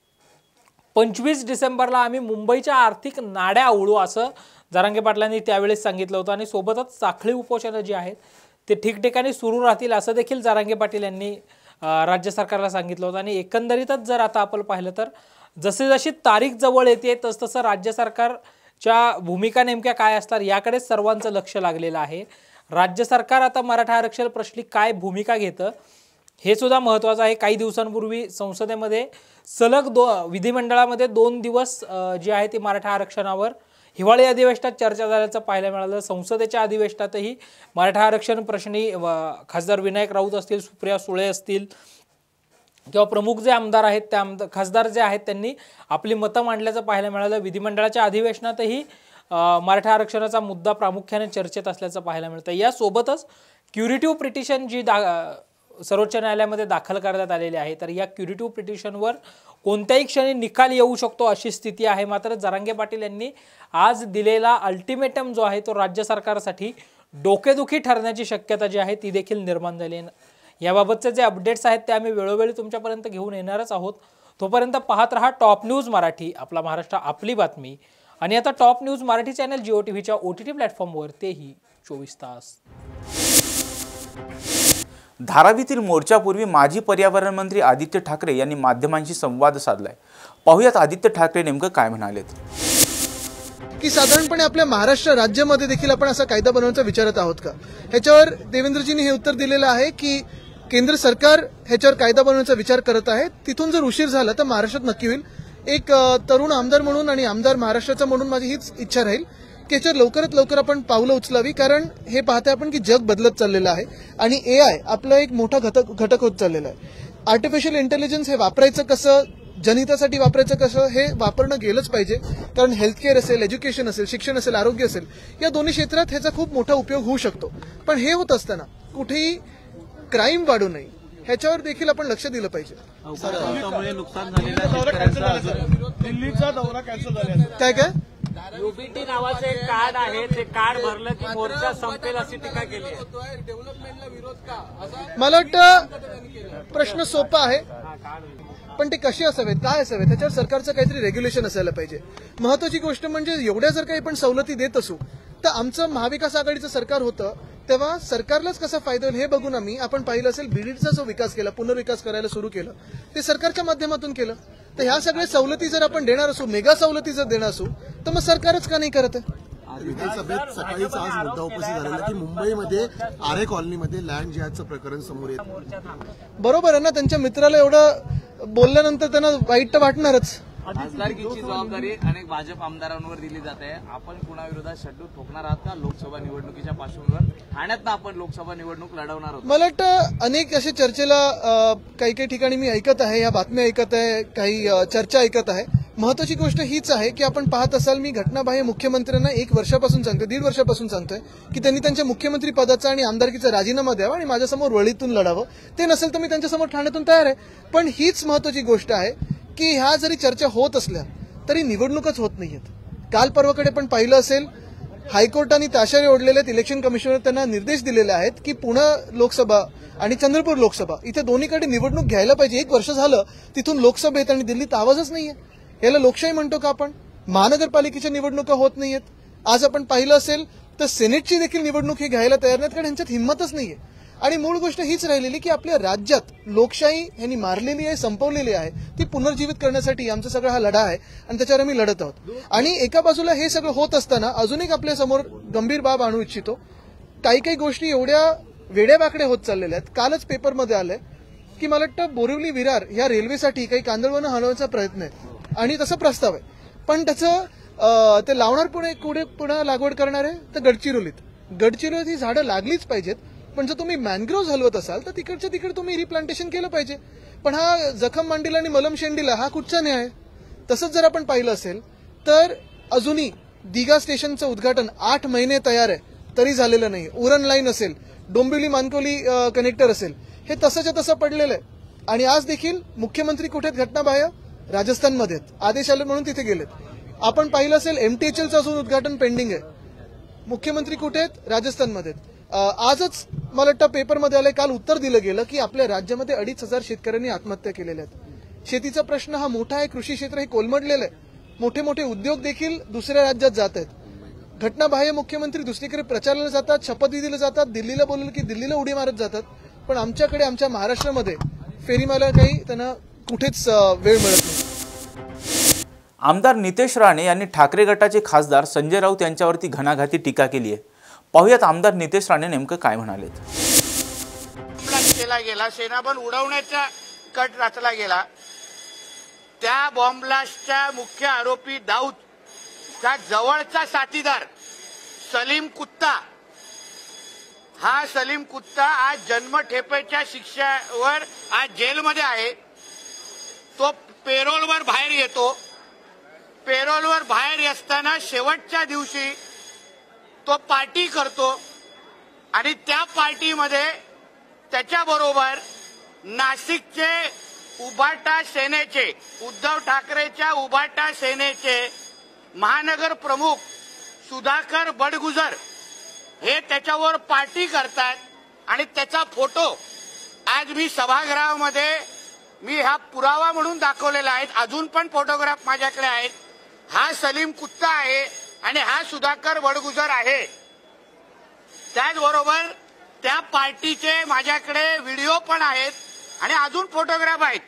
पंचवीस डिसेंबरला आम्ही मुंबईच्या आर्थिक नाड्या आवळू असं जरांगे पाटलांनी त्यावेळेस सांगितलं होतं आणि सोबतच साखळी उपोषणं जी आहेत ते ठिकठिकाणी सुरू राहतील असं देखील जरांगे पाटील यांनी राज्य सरकारला सांगितलं होतं. आणि एकंदरीतच जर आता आपण पाहिलं तर जसे जशी तारीख जवळ येते तसतसं राज्य सरकारच्या भूमिका नेमक्या काय असतात याकडे सर्वांचं लक्ष लागलेलं आहे. राज्य सरकार आता मराठा आरक्षण प्रश्नी काय भूमिका घेतं हे सुद्धा महत्त्वाचं आहे. काही दिवसांपूर्वी संसदेमध्ये सलग दो विधिमंडळामध्ये दोन दिवस जे आहे ती मराठा आरक्षणावर हिवाळी अधिवेशनात चर्चा झाल्याचं पाहायला मिळालं. संसदेच्या अधिवेशनातही मराठा आरक्षण प्रश्नी खासदार विनायक राऊत असतील, सुप्रिया सुळे असतील किंवा प्रमुख जे आमदार आहेत त्या आमदार खासदार जे आहेत त्यांनी आपली मतं मांडल्याचं पाहायला मिळालं. विधिमंडळाच्या अधिवेशनातही मराठा आरक्षणाचा मुद्दा प्रामुख्याने चर्चेत असल्याचं पाहायला मिळतं. यासोबतच क्युरेटिव्ह पिटिशन जी दा सर्वोच्च न्यायालयामध्ये दाखल करण्यात आलेली आहे तर या क्युरेटिव्ह पिटिशनवर कोणत्याही क्षणी निकाल येऊ शकतो अशी स्थिती आहे. मात्र जरांगे पाटील यांनी आज दिलेला अल्टिमेटम जो आहे तो राज्य सरकारसाठी डोकेदुखी ठरण्याची शक्यता जी आहे ती देखील निर्माण झाली आहे. याबाबतचे जे अपडेट्स आहेत ते आम्ही वेळोवेळी तुमच्यापर्यंत घेऊन येणारच आहोत. तोपर्यंत पाहत रहा टॉप न्यूज मराठी, आपला महाराष्ट्र आपली बातमी. आणि आता top news Marathi channel Jio टीव्हीच्या ओ टी टी प्लॅटफॉर्मवर तेही चोवीस तास. धारावीतील मोर्चापूर्वी माजी पर्यावरण मंत्री आदित्य ठाकरे यांनी माध्यमांशी संवाद साधलाय. पाहूयात आदित्य ठाकरे नेमकं काय म्हणालेत. की साधारणपणे आपल्या महाराष्ट्र राज्यामध्ये देखील आपण असा कायदा बनवण्याचा विचारत आहोत का, ह्याच्यावर देवेंद्रजींनी हे उत्तर दिलेलं आहे की केंद्र सरकार ह्याच्यावर कायदा बनवण्याचा विचार करत आहे. तिथून जर उशीर झाला तर महाराष्ट्रात नक्की होईल. एक तरुण आमदार म्हणून आणि आमदार महाराष्ट्राचा म्हणून माझी हीच इच्छा राहील की याच्यावर लवकरात लवकर आपण पावलं उचलावी. कारण हे पाहताय आपण की जग बदलत चाललेलं आहे आणि ए आय आपला एक मोठा घटक घटक होत चाललेला आहे. आर्टिफिशियल इंटेलिजन्स हे वापरायचं कसं, जनहितासाठी वापरायचं कसं हे वापरणं गेलंच पाहिजे. कारण हेल्थकेअर असेल, एज्युकेशन असेल, शिक्षण असेल, आरोग्य असेल, या दोन्ही क्षेत्रात ह्याचा खूप मोठा उपयोग होऊ शकतो. पण हे होत असताना कुठेही क्राईम वाढू नये ह्याच्यावर देखील आपण लक्ष दिलं पाहिजे. नुकसान झालेलं दिल्लीचा दौरा कॅन्सल झाला काय काय युबीटी नावाचं एक कार्ड आहे, ते कार्ड भरलं की मोर्चा संपेल अशी टीका केली आहे. डेव्हलपमेंटला विरोध का? मला वाटतं प्रश्न सोपा आहे पण ते कसे असावेत, काय असावेत त्याच्यावर सरकारचं काहीतरी रेग्युलेशन असायला पाहिजे. महत्वाची गोष्ट म्हणजे एवढ्या जर काही आपण सवलती देत असू तर आमचं महाविकास आघाडीचं सरकार होतं तेव्हा सरकारलाच कसा फायदा होईल हे बघून आम्ही आपण पाहिलं असेल बीडीचा जो विकास केला, पुनर्विकास करायला सुरू केलं ते सरकारच्या माध्यमातून केलं. तर ह्या सगळ्या सवलती जर आपण देणार असू, मेगा सवलती जर देणार असू तर मग सरकारच का नाही करत आहे. विधानसभेत सकाळीच आज मुद्दा उपस्थित झालेला की मुंबईमध्ये आरे कॉलनीमध्ये लँड जिहादचं प्रकरण समोर येत. बरोबर आहे ना, त्यांच्या मित्राला एवढं बोलल्यानंतर त्यांना वाईट तर वाटणारच. खासदारकीची जबाबदारी अनेक भाजप आमदारांवर दिली जाते. आपण कुणाविरोधात शड्डू ठोकणार आहात का? लोकसभा निवडणुकीच्या पार्श्वभूमीवर ठाण्यात आपण लोकसभा निवडणूक लढवणार आहोत. मला वाटतं अनेक असे चर्चेला काही काही ठिकाणी मी ऐकत आहे, या बातम्या ऐकत आहे, काही चर्चा ऐकत आहे. महत्वाची गोष्ट हीच आहे की आपण पाहत असाल, मी घटनाबाह्य मुख्यमंत्र्यांना एक वर्षापासून सांगतोय, दीड वर्षापासून सांगतोय की त्यांनी त्यांच्या मुख्यमंत्री पदाचा आणि आमदारकीचा राजीनामा द्यावा आणि माझ्यासमोर वळीतून लढावं. ते नसेल तर मी त्यांच्यासमोर ठाण्यातून तयार आहे. पण हीच महत्वाची गोष्ट आहे की ह्या जरी चर्चा होत असल्या तरी निवडणूकच होत नाहीयेत. काल परवाकडे पण पाहिलं असेल, हायकोर्टाने ताशारे ओढलेले इलेक्शन कमिशनर त्यांना निर्देश दिलेले आहेत की पुणे लोकसभा आणि चंद्रपूर लोकसभा इथे दोन्हीकडे निवडणूक घ्यायला पाहिजे. एक वर्ष झालं तिथून लोकसभेत आणि दिल्लीत आवाजच नाहीये. याला लोकशाही म्हणतो का आपण? महानगरपालिकेच्या निवडणुका होत नाहीयेत. आज आपण पाहिलं असेल तर सेनेटची देखील निवडणूक ही घ्यायला तयार नाहीत, कारण यांच्यात हिंमतच नाहीये. आणि मूळ गोष्ट हीच राहिलेली की आपल्या राज्यात लोकशाही यांनी मारलेली आहे, संपवलेली आहे. ती पुनर्जीवित करण्यासाठी आमचा सगळा हा लढा आहे आणि त्याच्यावर आम्ही लढत आहोत. आणि एका बाजूला हे सगळं होत असताना अजून एक आपल्या समोर गंभीर बाब आणू इच्छितो. काही काही गोष्टी एवढ्या वेड्यावाकड्या होत चाललेल्या आहेत. कालच पेपरमध्ये आलंय की मला वाटतं बोरिवली विरार या रेल्वेसाठी काही कांदळवनं हलवण्याचा प्रयत्न आहे आणि तसा प्रस्ताव आहे. पण त्याचं ते लावणार पुणे कुठे पुन्हा लागवड करणार आहे तर गडचिरोलीत. गडचिरोलीत ही झाडं लागलीच पाहिजेत, पण जर तुम्ही मॅनग्रोव्ह हलवत असाल तर तिकडच्या तिकडे तुम्ही रिप्लांटेशन केलं पाहिजे. पण हा जखम मांडीला आणि मलम शेंडीला हा कुठचा न्याय? तसंच जर आपण पाहिलं असेल तर अजूनही दिघा स्टेशनचं उद्घाटन आठ महिने तयार आहे तरी झालेलं नाही. उरण लाईन असेल, डोंबिवली मानकोली कनेक्टर असेल, हे तसंच्या तसं पडलेलं आहे. आणि आज देखील मुख्यमंत्री कुठेत? घटनाबाह्य राजस्थानमध्ये आहेत. आदेश आले म्हणून तिथे गेलेत. आपण पाहिलं असेल एमटीएचएलचं अजून उद्घाटन पेंडिंग आहे. मुख्यमंत्री कुठे आहेत? राजस्थानमध्ये आहेत. आजच मला वाटतं पेपरमध्ये आलंय, काल उत्तर दिलं गेलं की आपल्या राज्यामध्ये अडीच हजार शेतकऱ्यांनी आत्महत्या केलेल्या आहेत. शेतीचा प्रश्न हा मोठा आहे, कृषी क्षेत्र हे कोलमडलेलं आहे. मोठे मोठे उद्योग देखील दुसऱ्या राज्यात जात आहेत. घटनाबाह्य मुख्यमंत्री दुसरीकडे प्रचाराला जातात, शपथविधीला जातात, दिल्लीला बोलवलं की दिल्लीला उडी मारत जातात. पण आमच्याकडे आमच्या महाराष्ट्रामध्ये फेरीमाला काही त्यांना कुठेच वेळ मिळत नाही. आमदार नितेश राणे यांनी ठाकरे गटाचे खासदार संजय राऊत यांच्यावरती घणाघाती टीका केली आहे. पाहुयात आमदार नितेश राणे नेमकं काय म्हणालेत. केला गेला, सेनाबल उडवण्याचा कट रचला गेला. त्या बॉम्ब ब्लास्टच्या मुख्य आरोपी दाऊदचा जवळचा साथीदार सलीम कुत्ता, हा सलीम कुत्ता आज जन्मठेपेच्या शिक्षेवर आज जेलमध्ये आहे. तो पेरोलवर बाहेर येतो. पेरोलवर बाहेर असताना शेवटच्या दिवशी तो पार्टी करतो आणि त्या पार्टीमध्ये त्याच्याबरोबर नाशिकचे उभाटा सेनेचे, उद्धव ठाकरेच्या उभाटा सेनेचे महानगर प्रमुख सुधाकर बडगुजर हे त्याच्यावर पार्टी करतात. आणि त्याचा फोटो आज मी सभागृहामध्ये मी हा पुरावा म्हणून दाखवलेला आहे. अजून पण फोटोग्राफ माझ्याकडे आहेत. हा सलीम कुत्ता आहे आणि हा सुधाकर बडगुजर आहे. त्याचबरोबर त्या पार्टीचे माझ्याकडे व्हिडिओ पण आहेत आणि अजून फोटोग्राफ आहेत.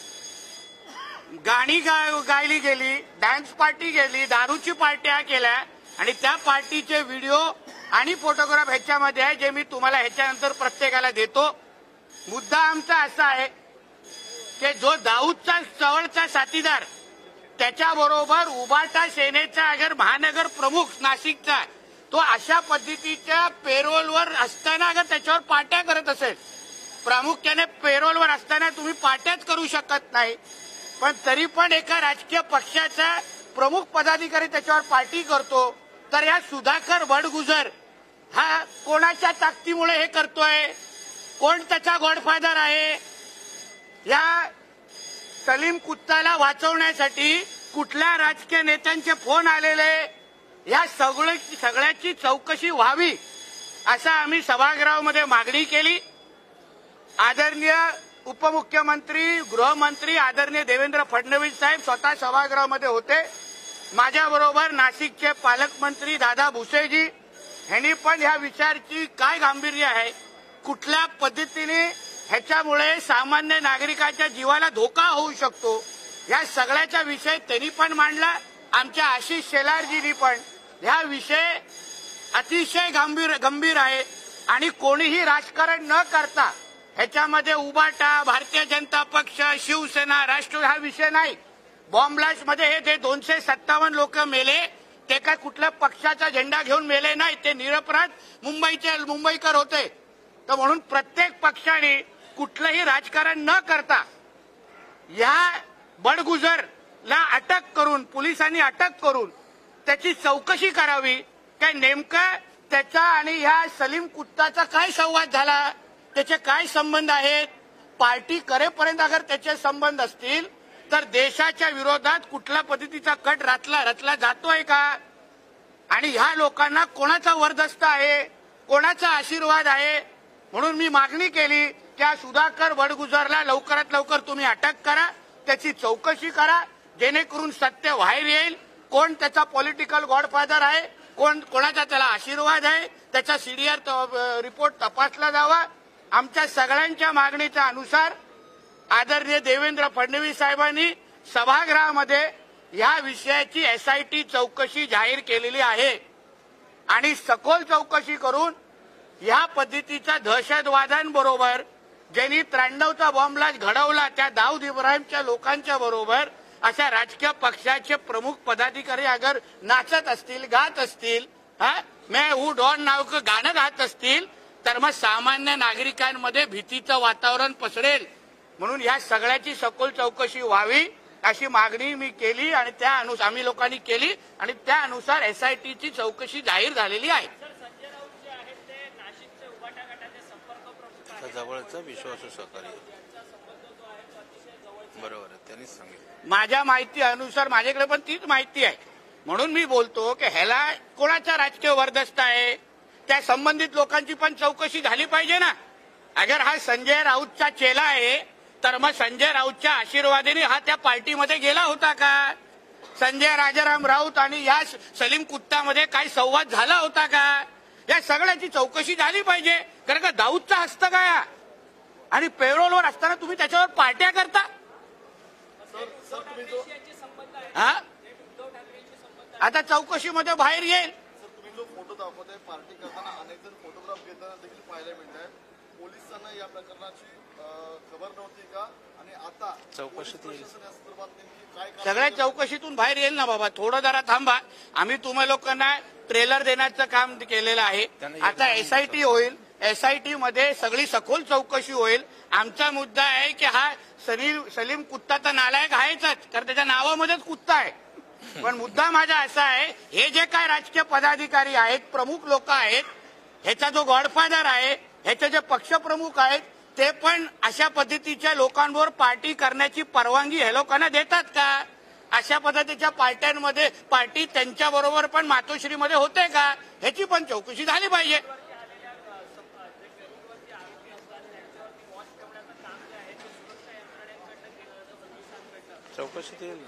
गाणी गायली गेली, डान्स पार्टी गेली, दारूची पार्ट्या केल्या आणि त्या पार्टीचे व्हिडिओ आणि फोटोग्राफ ह्याच्यामध्ये आहे, जे मी तुम्हाला ह्याच्यानंतर प्रत्येकाला देतो. मुद्दा आमचा असा आहे की जो दाऊदचा जवळचा साथीदार त्याच्याबरोबर उभाटा सेनेचा अगर महानगर प्रमुख नाशिकचा तो अशा पद्धतीच्या पेरोलवर असताना अगर त्याच्यावर पार्ट्या करत असेल, प्रामुख्याने पेरोलवर असताना तुम्ही पार्ट्याच करू शकत नाही, पण तरी पण एका राजकीय पक्षाचा प्रमुख पदाधिकारी त्याच्यावर पार्टी करतो, तर या सुधाकर बडगुजर हा कोणाच्या ताकदीमुळे हे करतोय? कोण त्याचा गॉडफादर आहे? या सलीम कुत्ताला वाचवण्यासाठी कुठल्या राजकीय नेत्यांचे फोन आलेले, या सगळ्या सगळ्याची चौकशी व्हावी असं आम्ही सभागृहामध्ये मागणी केली. आदरणीय उपमुख्यमंत्री, गृहमंत्री आदरणीय देवेंद्र फडणवीस साहेब स्वतः सभागृहामध्ये होते. माझ्याबरोबर नाशिकचे पालकमंत्री दादा भुसेजी यांनी पण ह्या विचाराची काय गांभीर्य आहे, कुठल्या पद्धतीने ह्याच्यामुळे सामान्य नागरिकाच्या जीवाला धोका होऊ शकतो, या सगळ्याचा विषय त्यांनी पण मांडला. आमच्या आशिष शेलारजींनी पण हा विषय अतिशय गंभीर गंभीर आहे आणि कोणीही राजकारण न करता ह्याच्यामध्ये उभाटा, भारतीय जनता पक्ष, शिवसेना, राष्ट्रवादी हा विषय नाही. बॉम्ब ब्लास्ट मध्ये हे जे दोनशे सत्तावन्न लोक मेले ते काय कुठल्या पक्षाचा झेंडा घेऊन मेले नाही, ते निरपराध मुंबईचे मुंबईकर होते. तर म्हणून प्रत्येक पक्षाने कुठलंही राजकारण न करता या बडगुजरला अटक करून, पोलिसांनी अटक करून त्याची चौकशी करावी. काय नेमकं त्याचा आणि ह्या सलीम कुत्ताचा काय संवाद झाला, त्याचे काय संबंध आहेत. पार्टी करेपर्यंत अगर त्याचे संबंध असतील तर देशाच्या विरोधात कुठल्या पद्धतीचा कट रचला रचला जातोय का, आणि ह्या लोकांना कोणाचा वरदस्त आहे, कोणाचा आशीर्वाद आहे. म्हणून मी मागणी केली की या सुधाकर बडगुजरला लवकरात लवकर तुम्ही अटक करा, त्याची चौकशी करा, जेणेकरून सत्य बाहेर येईल. कोण त्याचा पॉलिटिकल गॉडफादर आहे, कोण कोणाचा त्याला आशीर्वाद आहे, त्याचा सीडीआर रिपोर्ट तपासला जावा. आमच्या सगळ्यांच्या मागणीच्या अनुसार आदरणीय देवेंद्र फडणवीस साहेबांनी सभागृहामध्ये या विषयाची एसआयटी चौकशी जाहीर केलेली आहे आणि सखोल चौकशी करून या पद्धतीच्या दहशतवाद्यांबरोबर ज्यांनी त्र्याण्णवचा बॉम्बलाच घडवला त्या दाऊद इब्राहिमच्या लोकांच्या बरोबर अशा राजकीय पक्षाचे प्रमुख पदाधिकारी अगर नाचत असतील, गात असतील, हा मैं हू डॉन नाव गाणं गात असतील तर मग सामान्य नागरिकांमध्ये भीतीचं वातावरण पसरेल. म्हणून या सगळ्याची सखोल चौकशी व्हावी अशी मागणी मी केली आणि त्या अनुसार आम्ही लोकांनी केली आणि त्या अनुसार एसआयटीची चौकशी जाहीर झालेली आहे. जवळचा विश्वासू सहकारी बरोबर आहे, त्यांनीच सांगितलं. माझ्या माहिती अनुसार माझ्याकडे पण तीच माहिती आहे. म्हणून मी बोलतो की ह्याला कोणाचा राजकीय वरदस्त आहे, त्या संबंधित लोकांची पण चौकशी झाली पाहिजे ना. अगर हा संजय राऊतचा चेला आहे तर मग संजय राऊतच्या आशीर्वादाने हा त्या पार्टीमध्ये गेला होता का, संजय राजाराम राऊत आणि या सलीम कुत्तामध्ये काही संवाद झाला होता का, या सगळ्याची चौकशी झाली पाहिजे. कारण का दाऊदचा हस्त काय आणि पेरोलवर असताना तुम्ही त्याच्यावर पार्ट्या करता. हा आता चौकशीमध्ये बाहेर येईल. तुम्ही जो फोटो दाखवताय पार्टी करताना अनेक जण फोटोग्राफ घेताना देखील पाहायला मिळत आहे. पोलिसांना या प्रकरणाची खबर नव्हती का, आणि आता चौकशीत येईल. सगळ्या चौकशीतून बाहेर येईल ना बाबा. थोडं जरा थांबा. आम्ही तुम्हा लोकांना ट्रेलर देण्याचं काम केलेलं आहे. आता एसआयटी होईल, एसआयटी मध्ये सगळी सखोल चौकशी होईल. आमचा मुद्दा आहे की हा सलीम सलीम कुत्ता तर नालायक आहेच, कारण त्याच्या नावामध्येच कुत्ता आहे. पण मुद्दा माझा असा आहे, हे जे काय राजकीय पदाधिकारी आहेत, प्रमुख लोक आहेत, ह्याचा जो गॉडफादर आहे, ह्याचे जे पक्षप्रमुख आहेत, ते पण अशा पद्धतीच्या लोकांवर पार्टी करण्याची परवानगी हे लोकांना देतात का? अशा पद्धतीच्या पार्ट्यांमध्ये पार्टी त्यांच्याबरोबर पण मातोश्रीमध्ये होते का, ह्याची पण चौकशी झाली पाहिजे. चौकशीत येईल.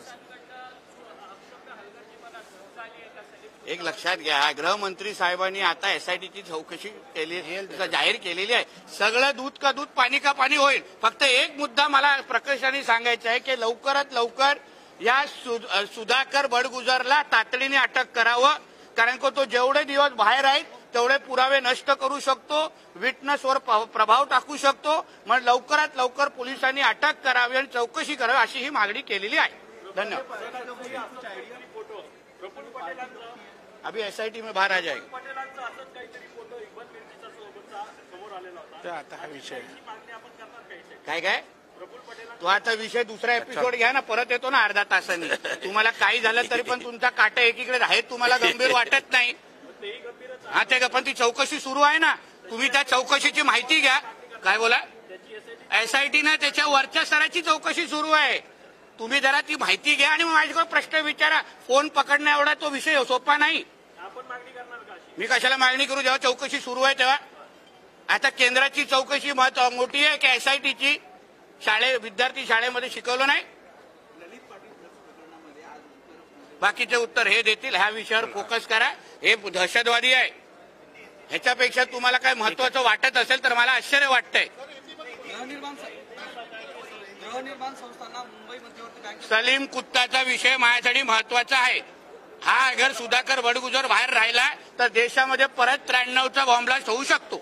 एक लक्षात घ्या, गृहमंत्री साहेबांनी आता एसआयटीची चौकशी केली, जाहीर केलेली आहे. सगळं दूध का दूध, पाणी का पाणी होईल. फक्त एक मुद्दा मला प्रकर्षाने सांगायचा आहे की लवकरात लवकर या सुधाकर बडगुजरला तातडीने अटक करावं. कारण की तो जेवढे दिवस बाहेर आहेत तेवढे पुरावे नष्ट करू शकतो, विटनेसवर प्रभाव टाकू शकतो. मग लवकरात लवकर पोलिसांनी अटक करावी आणि चौकशी करावी अशी ही मागणी केलेली आहे. धन्यवाद. अभी एसआयटी में बाहर आ जाएगा. आता हा विषय काय काय तो आता विषय दुसरा एपिसोड घ्या ना, परत येतो ना अर्धा तासांनी. तुम्हाला काही झालं तरी पण तुमचा काटा एकीकडे आहे, तुम्हाला गंभीर वाटत नाही. हा ते पण ती चौकशी सुरू आहे ना, तुम्ही त्या चौकशीची माहिती घ्या. काय बोला, एसआयटी ना त्याच्या वरच्या स्तराची चौकशी सुरू आहे. तुम्ही जरा ती माहिती घ्या आणि माझ्याकडे प्रश्न विचारा. फोन पकडण्या एवढा तो विषय सोपा नाही. मी कशाला मागणी करू जेव्हा चौकशी सुरू आहे तेव्हा. आता केंद्राची चौकशी महत्व मोठी आहे की एसआयटीची? शाळे विद्यार्थी शाळेमध्ये शिकवलं नाही. बाकीचे उत्तर हे देतील. ह्या विषयावर फोकस करा. हे दहशतवादी आहे. ह्याच्यापेक्षा तुम्हाला काय महत्वाचं वाटत असेल तर मला आश्चर्य वाटतंय. सलीम कुत्ताचा विषय माझ्यासाठी महत्वाचा आहे. हा अगर सुधाकर बडगुजर बाहेर राहिला तर देशामध्ये परत त्र्याण्णवचा बॉम्बलास्ट होऊ शकतो.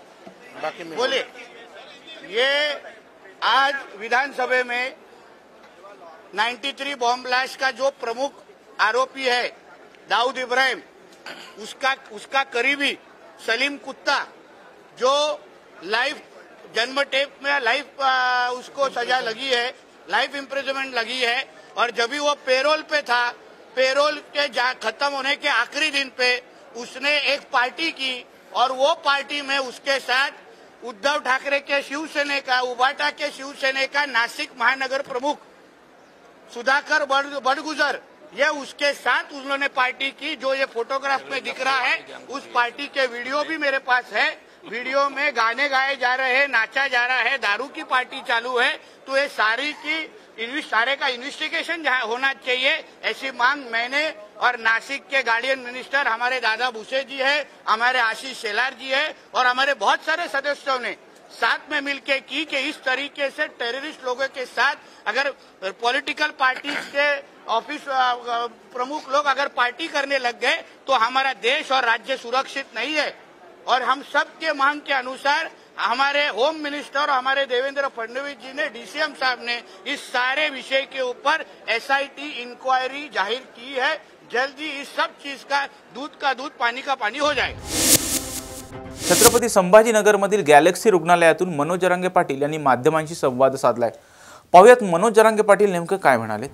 बोले ये आज विधानसभा में तिरानवे बॉम्ब ब्लास्ट का जो प्रमुख आरोपी है दाऊद इब्राहिम, उसका उसका करीबी सलीम कुत्ता, जो लाइफ जन्म टेप में लाइफ उसको सजा लगी है, लाइफ इम्प्रिजनमेंट लगी है, और जब भी वो पेरोल पे था, पेरोल के खत्म होने के आखिरी दिन पे उसने एक पार्टी की और वो पार्टी में उसके साथ उद्धव ठाकरे के शिवसेना का, उबाटा के शिवसेना का नासिक महानगर प्रमुख सुधाकर बड़गुजर, ये उसके साथ उन्होंने पार्टी की। जो ये फोटोग्राफ में दिख रहा है उस पार्टी के वीडियो भी मेरे पास है। वीडियो में गाने गाए जा रहे हैं, नाचा जा रहा है, दारू की पार्टी चालू है। तो ये सारी की सारे का इन्वेस्टिगेशन होना चाहिए, ऐसी मांग मैंने और नासिक के गार्डियन मिनिस्टर हमारे दादा भूसे जी है, हमारे आशीष शेलार जी है और हमारे बहुत सारे सदस्यों ने साथ में मिलकर की कि इस तरीके से टेररिस्ट लोगों के साथ अगर पॉलिटिकल पार्टी के ऑफिस प्रमुख लोग अगर पार्टी करने लग गए तो हमारा देश और राज्य सुरक्षित नहीं है। और हम सब के मांग के अनुसार हमारे होम मिनिस्टर और हमारे देवेंद्र फडणवीस जी ने, डीसीएम साहब ने इस सारे विषय के ऊपर एसआईटी इंक्वायरी जाहिर की है। जल्दी इस सब चीज का दूध का दूध पानी का पानी हो जाए। छत्रपती संभाजीनगरमधील गॅलेक्सी रुग्णालयातून मनोज जरांगे पाटील यांनी माध्यमांशी संवाद साधलाय। पाहुयात मनोज जरांगे पाटील नेमकं काय म्हणाले।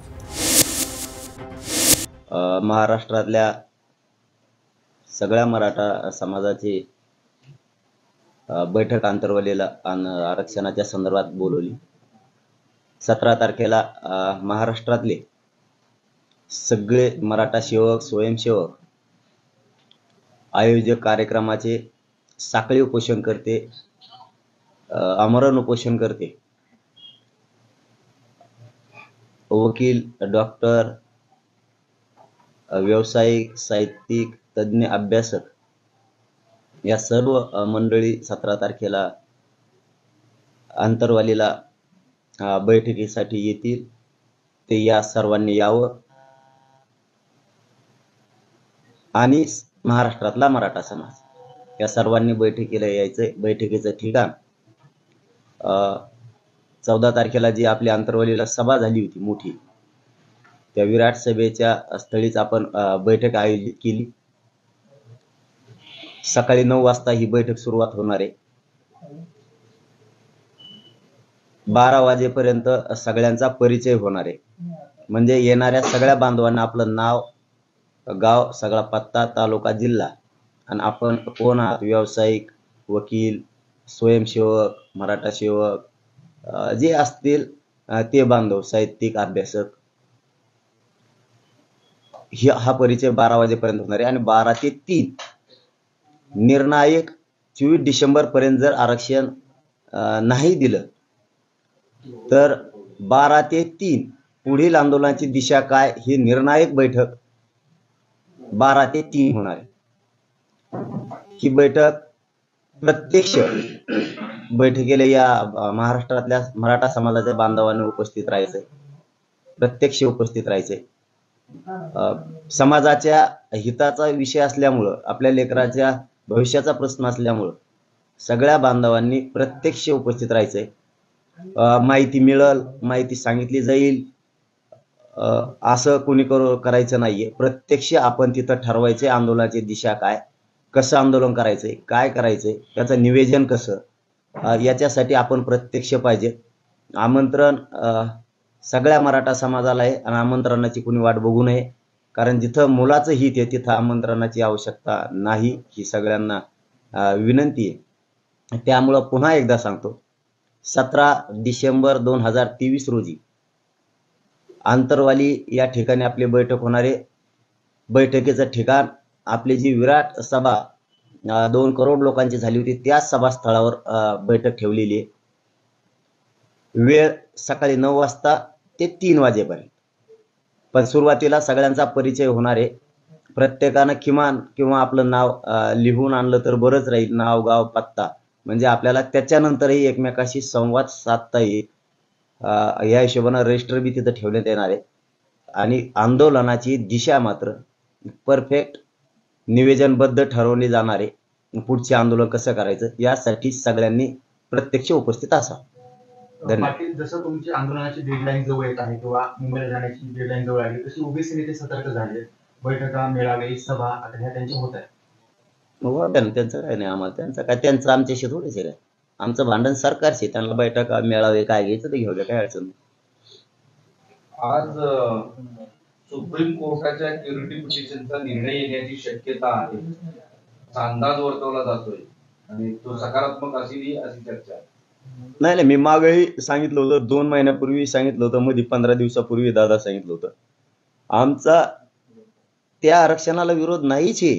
महाराष्ट्रातल्या सगळ्या मराठा समाजाची बैठक आंतरवलीला आरक्षणाच्या संदर्भात बोलवली। सतरा तारखेला महाराष्ट्रातले सगळे मराठा सेवक, स्वयंसेवक, आयोजक कार्यक्रमाचे साखळी उपोषण करते, आमरण उपोषण करते, वकील, डॉक्टर, व्यावसायिक, साहित्यिक, तज्ञ, अभ्यासक या सर्व मंडळी सतरा तारखेला आंतरवालीला बैठकीसाठी येतील। ते या सर्वांनी यावं आणि महाराष्ट्रातला मराठा समाज या सर्वांनी बैठकीला यायचंय। बैठकीचं ठिकाण चौदा तारखेला जी आपली आंतरवालीला सभा झाली होती मोठी, त्या विराट सभेच्या स्थळीच आपण बैठक आयोजित केली। सकाळी नऊ वाजता ही बैठक सुरुवात होणार आहे। बारा वाजेपर्यंत सगळ्यांचा परिचय होणार आहे, म्हणजे येणाऱ्या सगळ्या बांधवांना आपलं नाव, गाव, सगळा पत्ता, तालुका, जिल्हा आणि आपण कोण आहात, व्यावसायिक, वकील, स्वयंसेवक, मराठा सेवक जे असतील ते बांधव, साहित्यिक, अभ्यासक, हा परिचय बारा वाजेपर्यंत होणार आहे। आणि बारा ते तीन निर्णायक चोवीस डिसेंबर पर्यंत जर आरक्षण नाही दिलं तर बारा ते तीन पुढील आंदोलनाची दिशा काय ही निर्णायक बैठक बारा ते तीन होणार आहे। ही बैठक प्रत्यक्ष बैठकीला या महाराष्ट्रातल्या मराठा समाजाच्या बांधवांनी उपस्थित राहायचंय, प्रत्यक्ष उपस्थित राहायचंय। समाजाच्या हिताचा विषय असल्यामुळं, आपल्या लेकराच्या भविष्याचा प्रश्न असल्यामुळं सगळ्या बांधवांनी प्रत्यक्ष उपस्थित राहायचंय। माहिती मिळेल, माहिती सांगितली जाईल असं कोणी करायचं नाहीये। प्रत्यक्ष आपण तिथं ठरवायचंय आंदोलनाची दिशा काय, कसं आंदोलन करायचंय, काय करायचंय, त्याचं निवेदन कसं, याच्यासाठी आपण प्रत्यक्ष पाहिजे। आमंत्रण सगळ्या मराठा समाजाला आहे आणि आमंत्रणाची कोणी वाट बघू नये, कारण जिथं मुलाचं हित आहे तिथं आमंत्रणाची आवश्यकता नाही, ही सगळ्यांना विनंती आहे। त्यामुळं पुन्हा एकदा सांगतो, सतरा डिसेंबर दोन हजार तेवीस रोजी आंतरवाली या ठिकाणी आपली बैठक होणार आहे। बैठकीचं ठिकाण आपली जी विराट सभा दोन करोड लोकांची झाली होती त्या सभास्थळावर बैठक ठेवलेली आहे। वेळ सकाळी नऊ वाजता ते तीन वाजेपर्यंत, पण सुरुवातीला सगळ्यांचा परिचय होणार आहे। प्रत्येकानं किमान किंवा आपलं नाव लिहून आणलं तर बरंच राहील, नाव, गाव, पत्ता, म्हणजे आपल्याला त्याच्यानंतरही एकमेकाशी संवाद साधता येईल। या हिशोबानं रजिस्टर बी तिथं ठेवण्यात येणार आहे आणि आंदोलनाची दिशा मात्र परफेक्ट निवेदनबद्ध ठरवली जाणार आहे। पुढचे आंदोलन कसं करायचं यासाठी सगळ्यांनी प्रत्यक्ष उपस्थित असावं। धन्यवाद. पाटील, जसं तुमची आंदोलनाची डेडलाईन जवळ येत आहे किंवा मुंबईला जाण्याची डेडलाईन जवळ आली तशी ओबीसी नेते सतर्क झाले. बैठका, मेळावे, सभा आता ह्या त्यांच्या होत आहेत. मग त्यांचं काय नाही, आम्हाला त्यांचं काय, त्यांचं आमच्याशी थोडेच आहे. आमचं भांडण सरकारशी, त्यांना बैठका मेळावे काय घ्यायचं ते घेऊ द्या, काय अडचण नाही. आज सुप्रीम कोर्टाच्या क्युरिटी पिटिशनचा निर्णय येण्याची शक्यता आहे असा अंदाज वर्तवला जातोय आणि तो सकारात्मक असेल अशी चर्चा. नाही नाही, मी मागेही सांगितलं होतं, दोन महिन्यापूर्वी सांगितलं होतं, मध्ये पंधरा दिवसापूर्वी दादा सांगितलं होतं, आमचा त्या आरक्षणाला विरोध नाहीच आहे,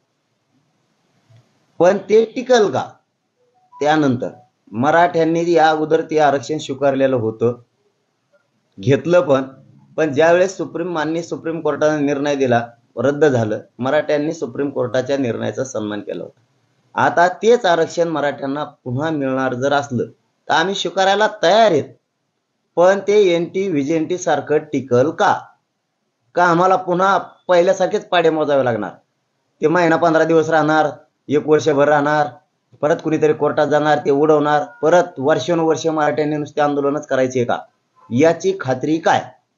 पण ते टिकल का. त्यानंतर मराठ्यांनी या अगोदर ते आरक्षण स्वीकारलेलं होतं, घेतलं पण पण ज्यावेळेस सुप्रीम माननीय सुप्रीम कोर्टाने निर्णय दिला, रद्द झालं, मराठ्यांनी सुप्रीम कोर्टाच्या निर्णयाचा सन्मान केला होता. आता तेच आरक्षण मराठ्यांना पुन्हा मिळणार जर असलं तर आम्ही स्वीकारायला तयार आहेत, पण ते एनटी व्हीजेंटी सारखं टिकल का का आम्हाला पुन्हा पहिल्यासारखेच पाडे मोजावे लागणार. ते महिना पंधरा दिवस राहणार, एक वर्षभर राहणार, परत कुणीतरी कोर्टात जाणार, ते उडवणार, परत वर्षानुवर्ष मराठ्यांनी नुसते आंदोलनच करायचे का, याची खात्री काय.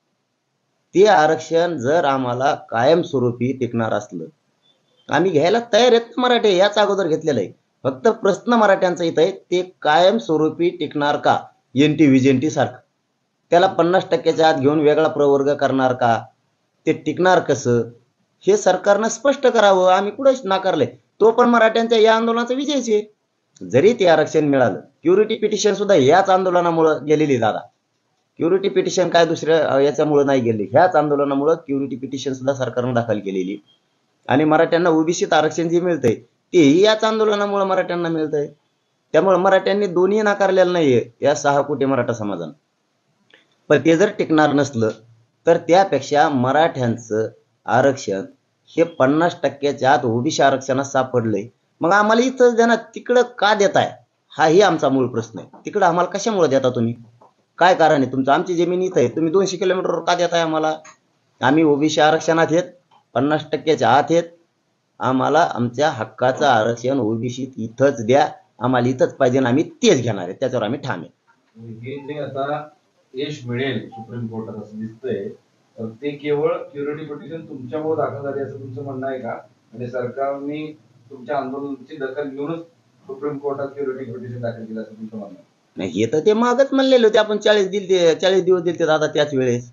ते आरक्षण जर आम्हाला कायमस्वरूपी टिकणार असलं आम्ही घ्यायला तयार आहेत. मराठे याच अगोदर घेतलेलं आहे, फक्त प्रश्न मराठ्यांचा इथं आहे, ते कायमस्वरूपी टिकणार का एनटी व्हीजेंटी सारखं, त्याला पन्नास टक्क्याच्या आत घेऊन वेगळा प्रवर्ग करणार का, ते टिकणार कसं, हे सरकारनं स्पष्ट करावं. आम्ही कुठंच नाकारले, तो पण मराठ्यांच्या या आंदोलनाचा विजयच आहे. जरी ते आरक्षण मिळालं, क्युरिटी पिटिशन सुद्धा याच आंदोलनामुळे गेलेली दादा. क्युरिटी पिटिशन काय दुसऱ्या याच्यामुळे नाही गेली, ह्याच आंदोलनामुळे क्युरिटी पिटिशन सुद्धा सरकारनं दाखल केलेली. आणि मराठ्यांना ओबीसीत आरक्षण जे मिळतंय तेही याच आंदोलनामुळे मराठ्यांना मिळतंय. त्यामुळे मराठ्यांनी दोन्ही नाकारलेलं नाहीये या सहा कोटी मराठा समाजानं. पण ते जर टिकणार नसलं तर त्यापेक्षा मराठ्यांचं आरक्षण हे पन्नास टक्क्याच्या आत ओबीसी आरक्षणात सापडलंय, मग आम्हाला इथंच देणार, तिकडं का देताय हाही आमचा मूळ प्रश्न आहे. तिकडं आम्हाला कशामुळे देता तुम्ही, काय कारण आहे तुमचं. आमची जमीन इथं आहे, तुम्ही दोनशे किलोमीटरवर का देताय आम्हाला. आम्ही ओबीसी आरक्षणात आहेत, पन्नास टक्क्याच्या आत आहेत, आम्हाला आमच्या हक्काचं आरक्षण ओबीसीत इथंच द्या, आम्हाला इथंच पाहिजे, आम्ही तेच घेणार आहे, त्याच्यावर आम्ही ठाम आहे. हे जे आता यश मिळेल सुप्रीम कोर्टात असं दिसतंय, तर ते केवळ क्युरिटी पिटिशन तुमच्यामुळे दाखल झाले असं तुमचं म्हणणं आहे का, आणि सरकारने तुमच्या आंदोलनाची दखल घेऊनच सुप्रीम कोर्टात क्युरिटी पिटिशन दाखल केलं असं तुमचं म्हणणं आहे. नाही, हे तर ते मागच म्हणलेले होते, आपण चाळीस दिलते, चाळीस दिवस दिलते दादा त्याच वेळेस.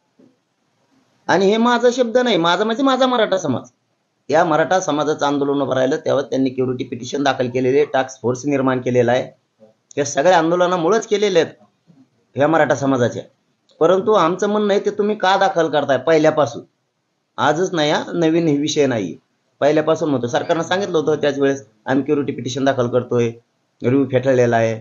आणि हे माझा शब्द नाही, माझा म्हणजे माझा मराठा समाज, या मराठा समाजाचं आंदोलन उभं राहिलं तेव्हा त्यांनी क्युरिटी पिटिशन दाखल केलेले, टास्क फोर्स निर्माण केलेला आहे, त्या सगळ्या आंदोलनामुळेच केलेले आहेत ह्या मराठा समाजाच्या. परंतु आमचं म्हणणं आहे ते तुम्ही का दाखल करताय पहिल्यापासून, आजच नाही, हा नवीन हे विषय नाही, पहिल्यापासून होतं. सरकारनं सांगितलं होतं त्याच वेळेस आम्ही क्युरिटी पिटिशन दाखल करतोय, रिव्ह्यू फेटाळलेला आहे.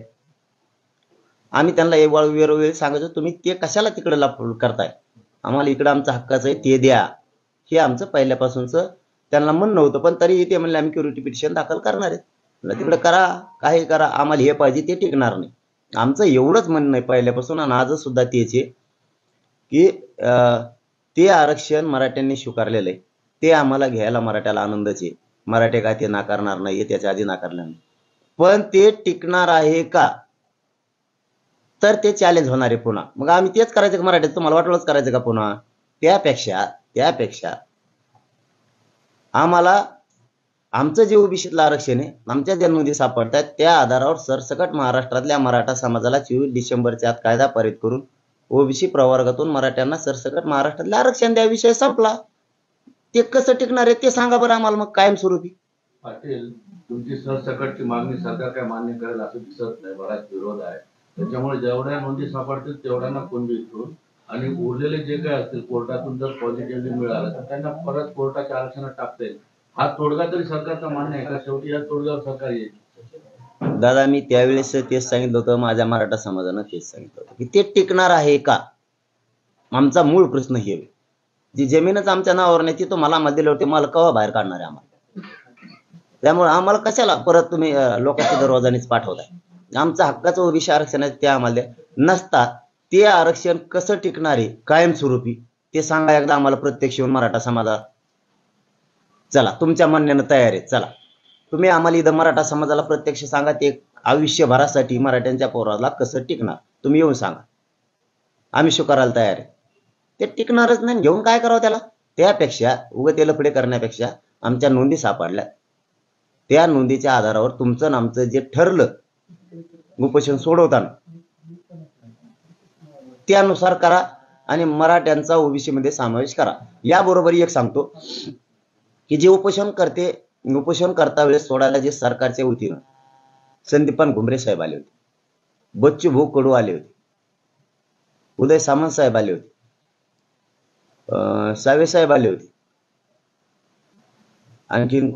आम्ही त्यांना वेळोवेळी सांगायचो तुम्ही ते कशाला तिकडे लाभ करताय, आम्हाला इकडं आमचं हक्काचं आहे ते द्या, हे आमचं पहिल्यापासूनचं त्यांना म्हणणं होतं. पण तरीही ते म्हणले आम्ही क्युरिटी पिटिशन दाखल करणार आहेत, तिकडे करा, काही करा, आम्हाला हे पाहिजे ते टिकणार नाही. आमचं एवढंच म्हणणं आहे पहिल्यापासून, आणि आजच सुद्धा तेच आहे की ते आरक्षण मराठ्यांनी स्वीकारलेलं आहे, ते आम्हाला घ्यायला मराठ्याला आनंदच आहे. मराठे काय ते नाकारणार नाही, त्याच्या आधी नाकारलं नाही, पण ते टिकणार आहे का तर ते चॅलेंज होणार आहे पुन्हा. मग आम्ही तेच करायचं का मराठीत, तुम्हाला वाटलंच करायचं का पुन्हा. त्यापेक्षा त्यापेक्षा आम्हाला आमचं जे ओबीसीतलं आरक्षण आहे आमच्या जन्मदिवशी सापडतात, त्या आधारावर सरसकट महाराष्ट्रातल्या मराठा समाजाला चोवीस डिसेंबरच्या आत कायदा पारित करून ओबीसी प्रवर्गातून मराठ्यांना सरसकट महाराष्ट्रातलं आरक्षण द्या, विषय संपला. ते कसं टिकणार आहे ते सांगा बरं आम्हाला मग कायमस्वरूपी. पाटील, तुमची सरसकटची मागणी सरकार काय मान्य करेल असं दिसत नाही, बराच विरोध आहे. त्याच्यामुळे जेवढ्या नोंदी सापडतील तेवढ्यांना कोणबी करून, आणि उरलेले जे काय असतील कोर्टातून जर पॉझिटिव्हली मिळालं तर त्यांना परत कोर्टाच्या आरक्षणात टाकता येईल. हा तोडगा तरी सरकारचा मान्य आहे का, शेवटी या तोडग्यावर सरकार येईल. दादा मी त्यावेळेस तेच सांगितलं होतं, माझ्या मराठा समाजानं तेच सांगितलं होतं की ते टिकणार आहे का. आमचा मूळ प्रश्न हे, जी जमीनच आमच्या नावावर नाही ती तुम्हाला आम्हाला दिली होती, मला केव्हा बाहेर काढणार आहे आम्हाला. त्यामुळे आम्हाला कशाला परत तुम्ही लोकांच्या दरवाजानेच पाठवताय. आमचं हक्काचं ओबीसी आरक्षण आहे ते आम्हाला नसता, ते आरक्षण कसं टिकणार आहे कायमस्वरूपी ते सांगा एकदा आम्हाला प्रत्यक्ष येऊन मराठा समाजा. चला तुमच्या म्हणण्यानं तयार आहे, चला तुम्ही आम्हाला इथं मराठा समाजाला प्रत्यक्ष सांगा ते आयुष्यभरासाठी मराठ्यांच्या पोराला कसं टिकणार. तुम्ही येऊन सांगा, आम्ही स्वीकारायला तयार आहे. ते टिकणारच नाही, घेऊन काय करावं त्याला. त्यापेक्षा उगं ते लफडे करण्यापेक्षा आमच्या नोंदी सापडल्या, त्या नोंदीच्या आधारावर तुमचं आणि आमचं जे ठरलं उपोषण सोडवताना त्यानुसार करा आणि मराठ्यांचा ओबीसी मध्ये समावेश करा. याबरोबर एक सांगतो की जे उपोषण करते उपोषण करता वेळेस सोडायला जे सरकारच्या वतीनं संदीपान घुमरे साहेब आले होते, बच्चू भाऊ कडू आले होते, उदय सामंत साहेब आले होते, सावे साहेब आले होते, आणखीन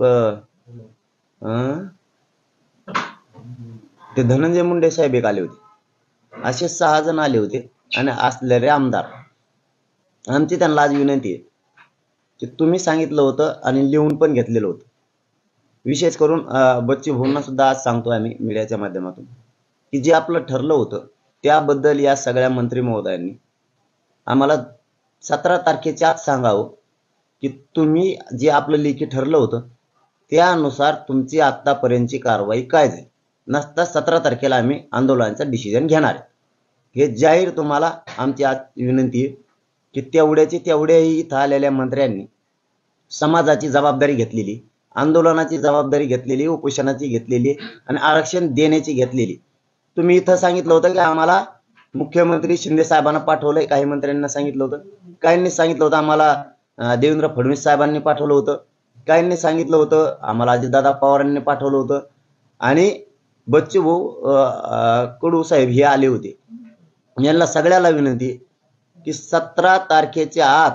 ते धनंजय मुंडे साहेब एक आले होते. असे सहा जण आले होते. आणि असलेले आमदार, आमची त्यांना आज विनंती आहे की तुम्ही सांगितलं होतं आणि लिहून पण घेतलेलं होतं. विशेष करून बच्चू भाऊंना सुद्धा आज सांगतोय आम्ही मीडियाच्या माध्यमातून की जे आपलं ठरलं होतं त्याबद्दल या सगळ्या मंत्री महोदयांनी आम्हाला सतरा तारखेच्या आत सांगावं की तुम्ही जे आपलं लेखी ठरलं होतं त्यानुसार तुमची आतापर्यंतची कारवाई काय झाली. नसता सतरा तारखेला आम्ही आंदोलनाचा डिसिजन घेणार आहे. हे जाहीर तुम्हाला आमची आज विनंती आहे की तेवढ्याची तेवढ्याही इथं आलेल्या मंत्र्यांनी समाजाची जबाबदारी घेतलेली, आंदोलनाची जबाबदारी घेतलेली, उपोषणाची घेतलेली आणि आरक्षण देण्याची घेतलेली. तुम्ही इथं सांगितलं होतं की आम्हाला मुख्यमंत्री शिंदे साहेबांना पाठवलंय, काही मंत्र्यांना सांगितलं होतं, काहींनी सांगितलं होतं आम्हाला देवेंद्र फडणवीस साहेबांनी पाठवलं होतं, काहींनी सांगितलं होतं आम्हाला अजितदादा पवारांनी पाठवलं होतं आणि बच्चू भाऊ कडू साहेब हे आले होते. यांना सगळ्याला विनंती की सतरा तारखेच्या आत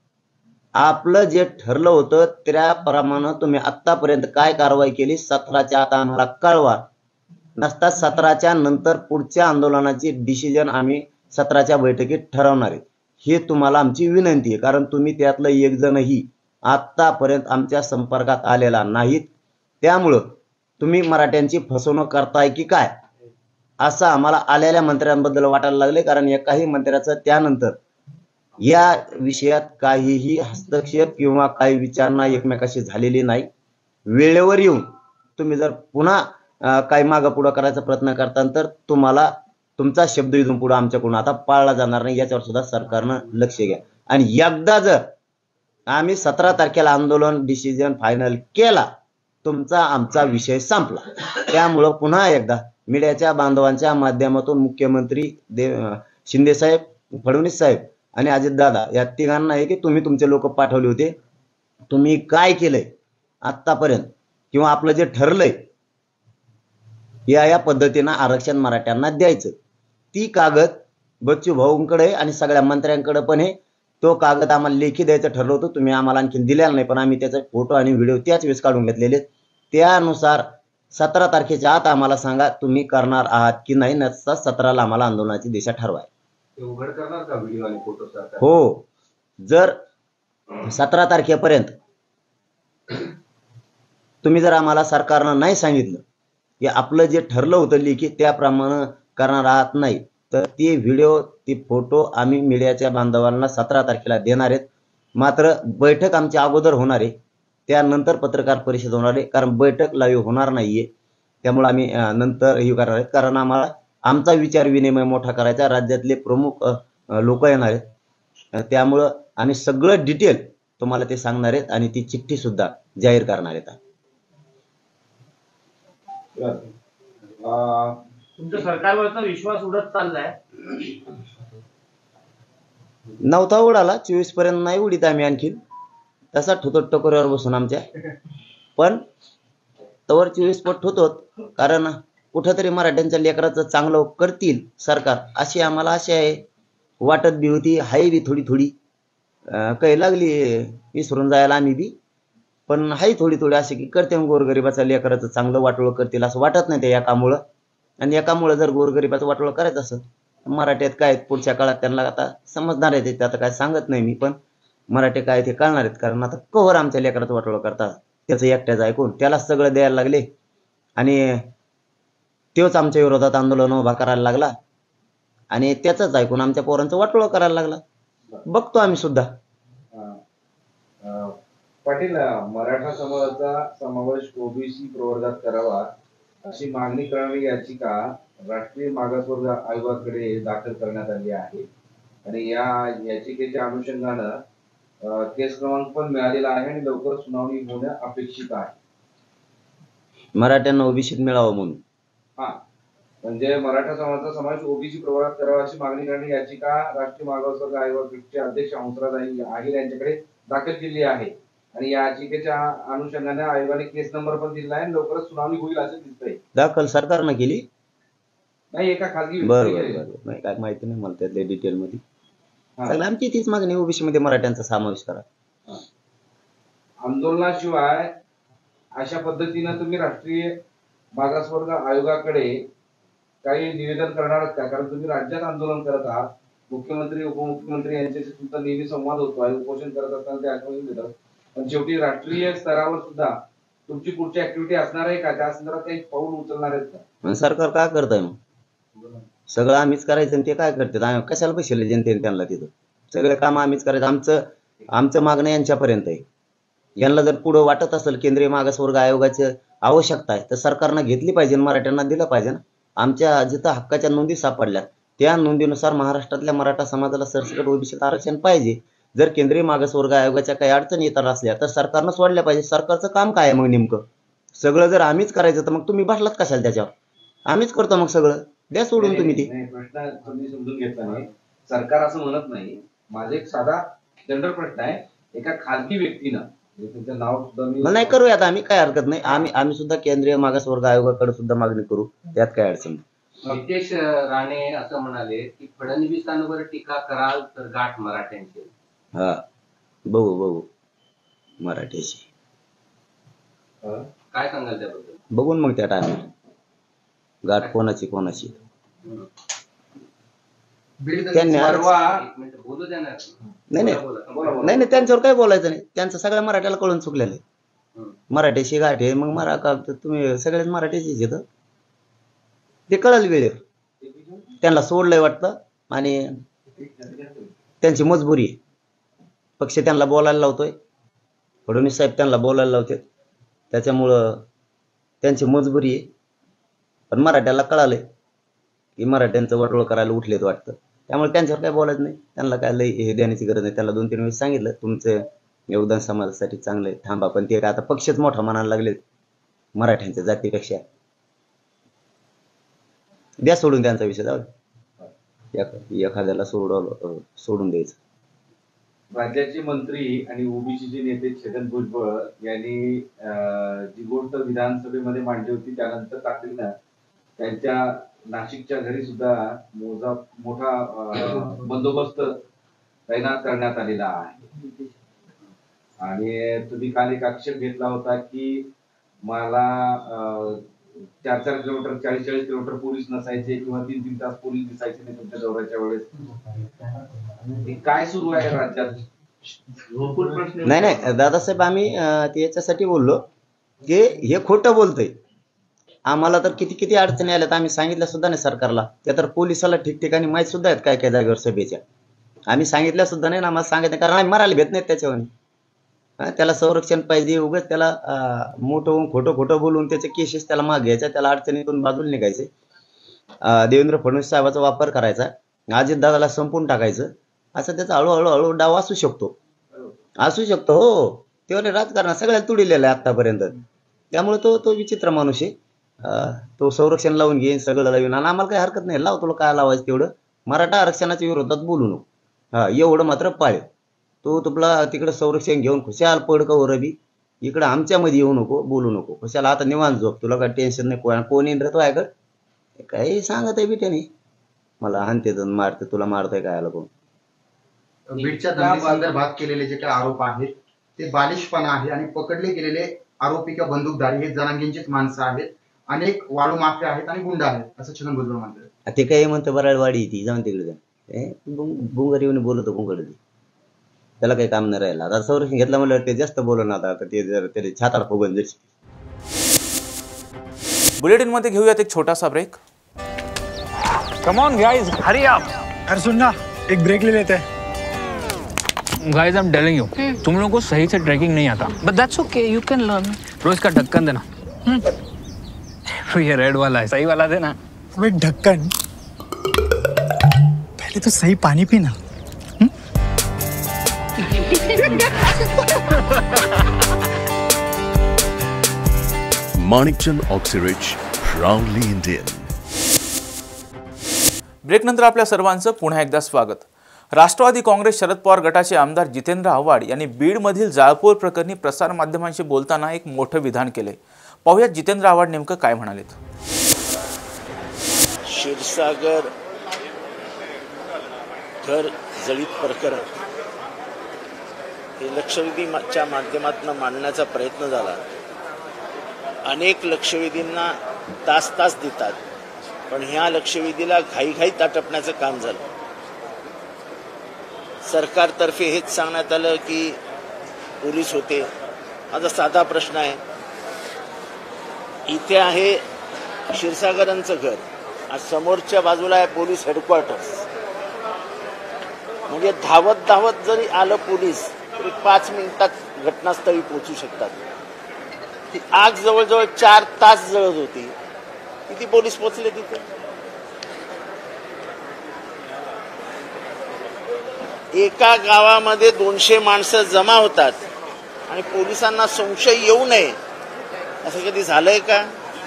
आपलं जे ठरलं होतं त्याप्रमाणे तुम्ही आतापर्यंत काय कारवाई केली सतराच्या आत आम्हाला कळवा. नसता सतराच्या नंतर पुढच्या आंदोलनाची डिसिजन आम्ही सतराच्या बैठकीत ठरवणार आहे. हे तुम्हाला आमची विनंती आहे, कारण तुम्ही त्यातलं एक जणही आतापर्यंत आमच्या संपर्कात आलेला नाहीत. त्यामुळं तुम्ही मराठ्यांची फसवणूक करताय की काय असं आम्हाला आलेल्या मंत्र्यांबद्दल वाटायला लागले. कारण एकाही मंत्र्याचं त्यानंतर या विषयात काहीही हस्तक्षेप किंवा काही विचारणा एकमेकाशी झालेली नाही. वेळेवर येऊन तुम्ही जर पुन्हा काही मागं पुढं करायचा प्रयत्न करता तर तुम्हाला तुमचा शब्द इथून पुढे आमच्याकडून आता पाळला जाणार नाही. याच्यावर सुद्धा सरकारनं लक्ष घ्या. आणि एकदा जर आम्ही सतरा तारखेला आंदोलन डिसिजन फायनल केला तुमचा आमचा विषय संपला. त्यामुळं पुन्हा एकदा मीडियाच्या बांधवांच्या माध्यमातून मुख्यमंत्री देव शिंदे साहेब, फडणवीस साहेब आणि अजितदादा या तिघांना आहे की तुम्ही तुमचे लोक पाठवले होते, तुम्ही काय केलंय आतापर्यंत किंवा आपलं जे ठरलंय या या पद्धतीनं आरक्षण मराठ्यांना द्यायचं. ती कागद बच्चू भाऊंकडे आणि सगळ्या मंत्र्यांकडे पण आहे. तो कागद आम्हाला लेखी द्यायचं ठरलं होतं, तुम्ही आम्हाला आणखी दिलेला नाही, पण आम्ही त्याचे फोटो आणि व्हिडिओ त्याच वेळेस काढून घेतलेले. त्यानुसार सतरा तारखेच्या आत आम्हाला सांगा तुम्ही करणार आहात की नाही. नसता सतराला आम्हाला आंदोलनाची दिशा ठरवाय. उघड करणार का व्हिडिओ आणि फोटो सरकार? हो, जर सतरा तारखेपर्यंत तुम्ही जर आम्हाला सरकारनं नाही सांगितलं की आपलं जे ठरलं होतं लेखी त्याप्रमाणे करणार आहात नाही तर ते व्हिडिओ ते फोटो आम्ही मीडियाच्या बांधवांना सतरा तारखेला देणार आहेत. मात्र बैठक आमची अगोदर होणार आहे, त्यानंतर पत्रकार परिषद होणार आहे. कारण बैठक लाईव्ह होणार नाहीये, त्यामुळे आम्ही नंतर हे करणार आहेत. कारण आम्हाला आमचा विचार विनिमय मोठा करायचा, राज्यातले प्रमुख लोक येणार आहेत, त्यामुळं आम्ही सगळं डिटेल तुम्हाला ते सांगणार आहेत आणि ती चिठ्ठी सुद्धा जाहीर करणार आहेत. तुमच्या सरकारवरचा विश्वास उडत चाललाय. नव्हता उडाला, चोवीस पर्यंत नाही उडीत आम्ही आणखी तसा ठोतो टकोऱ्यावर बसून आमच्या, पण तवर चोवीस पट होतो. कारण कुठंतरी मराठ्यांच्या लेकराचं चांगलं करतील सरकार अशी आम्हाला आशा आहे. वाटत बी होती, हाय बी थोडी थोडी काही लागली विसरून जायला आम्ही बी, पण हाय थोडी थोडी अशी की करते गोरगरिबाचं लेकराचं चांगलं वाटोळं करतील असं वाटत नाही. ते एकामुळं आणि एकामुळं जर गोरगरिबाचं वाटोळं करायचं असं मराठ्यात काय पुढच्या काळात त्यांना आता समजणार आहे. ते आता काय सांगत नाही मी, पण मराठी काय ते कळणार आहेत. कारण आता कवर आमच्या लेकराचं वाटोळं करतात, त्याचं एकट्याचं ऐकून त्याला सगळं द्यायला लागले आणि तोच आमच्या विरोधात आंदोलन उभा करायला लागला आणि त्याच ऐकून आमच्या पोरांचं वाटोळं करायला लागला. बघतो आम्ही सुद्धा. पाटील, मराठा समाजाचा समावेश ओबीसी प्रवर्गात करावा अशी मागणी करणारी याचिका राष्ट्रीय मागासवर्ग आयोगाकडे दाखल करण्यात आली आहे आणि या याचिकेच्या अनुषंगानं अ, केस क्रमांक पण मिळालेला आहे आणि लवकर सुनावणी होणं अपेक्षित आहे. मराठ्यांना ओबीसीत मिळावं म्हणून. हा म्हणजे मराठा समाजाचा समावेश ओबीसी प्रवर्गात करावा अशी मागणी करणारी याचिका राष्ट्रीय मागासवर्ग आयोगाचे अध्यक्ष हंसराज आहिर यांच्याकडे दाखल केली आहे आणि या याचिकेच्या अनुषंगाने आयोगाने केस नंबर पण दिला आहे आणि लवकरच सुनावणी होईल असं दिसतंय. दाखल सरकारनं केली नाही एका खासगी बरं व्यक्तीने बरं केली. बरं नाही काय माहिती नाही मला त्यातल्या डिटेल मध्ये. हा. सगळं आमची तीच मागणी ओबीसी मध्ये मराठ्यांचा समावेश करा. आंदोलनाशिवाय अशा पद्धतीनं तुम्ही राष्ट्रीय मागासवर्ग आयोगाकडे काही निवेदन करणार का? कारण तुम्ही राज्यात आंदोलन करत आहात, मुख्यमंत्री उपमुख्यमंत्री यांच्याशी सुद्धा नेहमी संवाद होतो आहे, उपोषण करत असताना ते आश्वासन देतात, पण शेवटी राष्ट्रीय स्तरावर सुद्धा तुमची पुढची ऍक्टिव्हिटी असणार आहे का? त्या संदर्भात काही पाऊल उचलणार आहेत का? मग सरकार काय करताय मग? सगळं आम्हीच करायचं आणि ते काय करतात? आम्ही कशाला पैसे जनतेने त्यांना तिथं? सगळे काम आम्हीच करायचं. आमचं आमचं मागणं यांच्यापर्यंत आहे. यांना जर पुढं वाटत असेल केंद्रीय मागासवर्ग आयोगाची आवश्यकता आहे तर सरकारनं घेतली पाहिजे, मराठ्यांना दिलं पाहिजे ना. आमच्या जिथं हक्काच्या नोंदी सापडल्या त्या नोंदीनुसार महाराष्ट्रातल्या मराठा समाजाला सरसकट ओबीसीत आरक्षण पाहिजे. जर केंद्रीय मागासवर्ग आयोगाच्या काही अडचणी येतात असल्या तर सरकारनं सोडल्या पाहिजे. सरकारचं काम काय आहे मग नेमकं? सगळं जर आम्हीच करायचं तर मग तुम्ही बसलात कशाला त्याच्यावर? आम्हीच करतो मग सगळं, द्या सोडून तुम्ही ती. नाही, प्रश्न तुम्ही समजून घेतला नाही. सरकार असं म्हणत नाही. माझा एक साधा जनरल प्रश्न आहे. एका खासगी व्यक्तीनं तुमचं नाव सुद्धा मी मग नाही करूयात आम्ही, काय हरकत नाही. आम्ही आम्ही सुद्धा केंद्रीय मागासवर्ग आयोगाकडे सुद्धा मागणी करू, त्यात काय अडचण नाही. नितेश राणे असं म्हणाले की फडणवीसांवर टीका कराल तर गाठ मराठ्यांची. हा बघू बघू मराठीशी काय सांगाल त्याबद्दल? बघून मग त्या टायमाला गाठ कोणाची कोणाची त्यांनी बोलू देणार नाही नाही नाही नाही त्यांच्यावर काय बोलायचं नाही. त्यांचं सगळ्या मराठ्याला कळून चुकलेलं आहे. मराठीशी गाठ आहे मग मरा का तुम्ही सगळ्याच मराठीचीच येतं ते कळलं वेळेवर. त्यांना सोडलंय वाटतं आणि त्यांची मजबुरी आहे. पक्ष त्यांना बोलायला लावतोय, फडणवीस साहेब त्यांना बोलायला लावतात, त्याच्यामुळं त्यांची मजबुरी आहे. पण मराठ्याला कळालंय की मराठ्यांचं वाटोळ करायला उठलेत वाटतं, त्यामुळे त्यांच्यावर काय बोलायचं नाही. त्यांना काय लय हे देण्याची गरज नाही. त्यांना दोन तीन वेळेस सांगितलं तुमचं योगदान समाजासाठी चांगलं आहे, थांबा. पण ते काय आता पक्षच मोठा म्हणायला लागले मराठ्यांच्या जातीपेक्षा. द्या सोडून त्यांचा विषय, जाऊ दे. एखाद्याला सोडवलं सोडून द्यायचं. राज्याचे मंत्री आणि ओबीसीचे नेते छगन भुजबळ यांनी जी गोष्ट विधानसभेमध्ये मांडली होती त्यानंतर तातडीनं त्यांच्या नाशिकच्या घरी सुद्धा मोजा मोठा बंदोबस्त तैनात करण्यात आलेला आहे. आणि तुम्ही काल एक आक्षेप घेतला होता की मला चार चार किलोमीटर चाळीस चाळीस किलोमीटर पोलीस नसायचे किंवा तीन तीन तास पोलीस दिसायचे नाही तुमच्या दौऱ्याच्या वेळेस. काय सुरू आहे राज्यात? नाही नाही दादासाहेब, आम्ही याच्यासाठी बोललो की हे खोटं बोलतंय. आम्हाला तर किती किती अडचणी आल्यात, आम्ही सांगितल्या सुद्धा नाही सरकारला. त्या तर पोलिसाला ठिकठिकाणी माहीत सुद्धा आहेत काय काय जागेवर सभेच्या. आम्ही सांगितल्या सुद्धा नाही ना, आम्हाला सांगत नाही कारण आम्ही मरायला भेट नाहीत त्याच्यावर. त्याला संरक्षण पाहिजे, उगाच त्याला मोठं होऊन खोटं खोटं बोलून त्याचे केसेस त्याला माग घ्यायचा, त्याला अडचणीतून बाजूला निघायचे. देवेंद्र फडणवीस साहेबाचा वापर करायचा, अजितदादाला संपून टाकायचं, असं त्याचा हळूहळू हळू डाव असू शकतो असू शकतो हो. तेवढे राजकारण सगळ्यात तुडिलेलं आहे आतापर्यंत. त्यामुळे तो तो विचित्र माणूस आहे. तो संरक्षण लावून घेईन, सगळं लावून. आणि आम्हाला काही हरकत नाही, लाव तुला काय लावायचं तेवढं. मराठा आरक्षणाच्या विरोधात बोलू नको, हा एवढं मात्र पाळे. तो तुला तिकडं संरक्षण घेऊन खुशाल पड का रवी, इकडं आमच्यामध्ये येऊ नको, बोलू नको. खुशाला आता निवांत झोप, तुला काय टेन्शन नाही. कोण कोण येईन रे तो ऐकड काही सांगत आहे बिट्याने, मला हानते मारते, तुला मारतोय काय आला कोण. बीडच्या दंगली संदर्भात केलेले जे काही आरोप आहेत ते बालिशपणा आहे आणि पकडले गेलेले आरोपी किंवा बंदूकधारी हे जनांगींचीच माणसं आहेत. अनेक वाळू माफिया आहेत आणि गुंड आहेत असं छगन भुजबळ म्हणतात. ते काय म्हणतं बराळवाडी ती जाऊन तिकडे जा, बुंगार येऊन बोलतो बुंगड, त्याला काही काम नाही राहिलं. आता संरक्षण घेतलं म्हणलं ते जास्त बोलून आता ते जर त्याला छातार फुगून जाईल. बुलेटिन मध्ये घेऊयात एक छोटासा break. Come on guys, hurry up. अरे सुन ना, एक ब्रेक ले लेते हैं. Guys I am telling you, तुम लोगों को सही से ट्रैकिंग नहीं आता, but that's okay, you can learn. रोज का ढक्कन देना. ये रेड वाला है, सही वाला देना. अबे ढक्कन, पहले तो सही पानी पीना। Manikchand Oxyrich, proudly Indian. ब्रेकनंतर आपल्या सर्वांचं पुन्हा एकदा स्वागत. राष्ट्रवादी काँग्रेस शरद पवार गटाचे आमदार जितेंद्र आव्हाड यांनी बीडमधील जाळपोळ प्रकरणी प्रसार माध्यमांशी बोलताना एक मोठं विधान केले. पाहूयात जितेंद्र आव्हाड नेमकं काय म्हणालेत. क्षीरसागर घर जळीत प्रकरण हे लक्षवेधीच्या माध्यमातून मांडण्याचा प्रयत्न झाला. अनेक लक्षवेधींना तास तास देतात, पण ह्या लक्षवेधीला घाईघाईत आटपण्याचं काम झालं. सरकारतर्फे हेच सांगण्यात आलं की पोलीस होते. माझा साधा प्रश्न आहे, इथे आहे क्षीरसागरांचं घर, आज समोरच्या बाजूला आहे पोलीस हेडक्वार्टर्स. म्हणजे धावत धावत जरी आलं पोलीस तरी पाच मिनिटात घटनास्थळी पोहोचू शकतात. ती आग जवळजवळ चार तास जळत होती. किती पोलीस पोहोचले तिथे? एका गावामध्ये दोनशे माणसं जमा होतात आणि पोलिसांना संशय येऊ नये असं कधी झालंय का?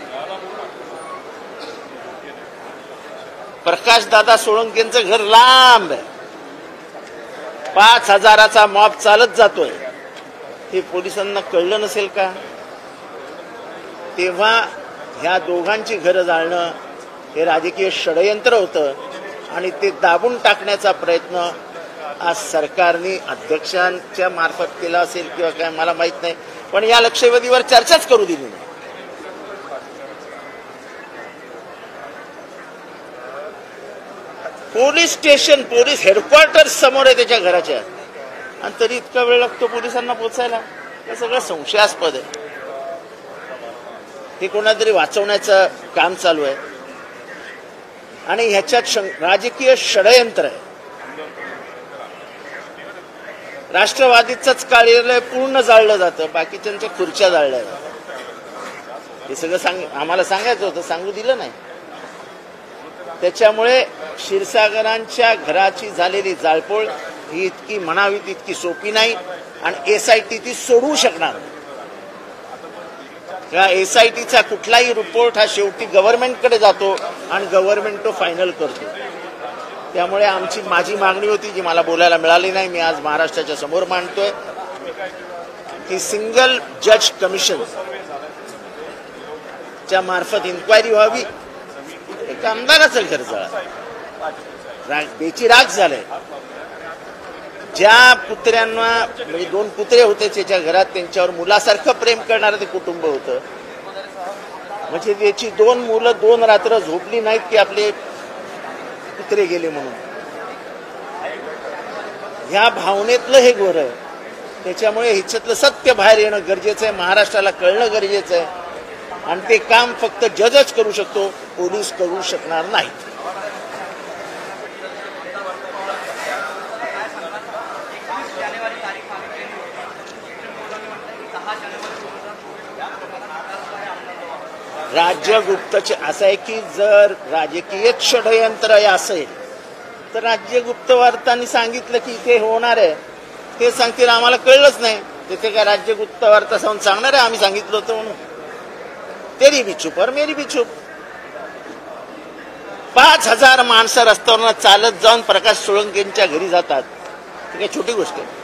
प्रकाश दादा सोळंकेंचं घर लांब आहे, पाच हजाराचा मॉब चालत जातोय, हे पोलिसांना कळलं नसेल का? तेव्हा ह्या दोघांची घरं जाळणं हे राजकीय षडयंत्र होतं आणि ते दाबून टाकण्याचा प्रयत्न आज सरकारने अध्यक्षांच्या मार्फत केला असेल किंवा काय मला माहित नाही, पण या लक्षवेधीवर चर्चाच करू दिली नाही. पोलीस स्टेशन, पोलीस हेडक्वार्टर्स समोर आहे त्याच्या घराच्या, आणि तरी इतका वेळ लागतो पोलिसांना पोहोचायला. हे सगळं संशयास्पद आहे. हे कोणातरी वाचवण्याचं काम चालू आहे आणि ह्याच्यात राजकीय षडयंत्र आहे. राष्ट्रवादीचंच कार्यालय पूर्ण जाळलं जातं, बाकीच्यांच्या खुर्च्या जाळल्या जातात. हे सगळं सांग आम्हाला सांगायचं होतं, सांगू दिलं नाही. त्याच्यामुळे क्षीरसागरांच्या घराची झालेली जाळपोळ ही इतकी म्हणावी तितकी सोपी नाही आणि एसआयटी ती सोडवू शकणार नाही. या एसआयटीचा कुठलाही रिपोर्ट हा शेवटी गव्हर्नमेंटकडे जातो आणि गव्हर्नमेंट तो फायनल करतो. त्यामुळे आमची माझी मागणी होती जी मला बोलायला मिळाली नाही, मी आज महाराष्ट्राच्या समोर मांडतोय की सिंगल जज कमिशन च्या मार्फत इन्क्वायरी व्हावी. एक आमदाराचं घर जळा, बेची राख झालंय. ज्या पुत्र्यांना म्हणजे दोन पुत्रे होते त्याच्या घरात, त्यांच्यावर मुलासारखं प्रेम करणारं ते कुटुंब होतं. म्हणजे त्याची दोन मुलं दोन रात्र झोपली नाहीत की आपले पुत्रे गेले म्हणून. ह्या भावनेतलं हे घर आहे. त्याच्यामुळे ह्याच्यातलं सत्य बाहेर येणं गरजेचं आहे, महाराष्ट्राला कळणं गरजेचं आहे. आणि ते काम फक्त जजच करू शकतो, पोलीस करू शकणार नाहीत. राज्य गुप्तचर असं आहे की जर राजकीय षडयंत्र असेल तर राज्य गुप्तवार्तांनी सांगितलं की इथे होणार आहे, ते सांगतील आम्हाला कळलंच नाही. तिथे काय राज्य गुप्तवार्ता जाऊन सांगणार आहे आम्ही सांगितलं होतं म्हणून? तेरी भी चूप और मेरी भी चूप. पाच हजार माणसं रस्त्यावर चालत जाऊन प्रकाश सोळंकेंच्या घरी जातात, ही काही छोटी गोष्ट आहे.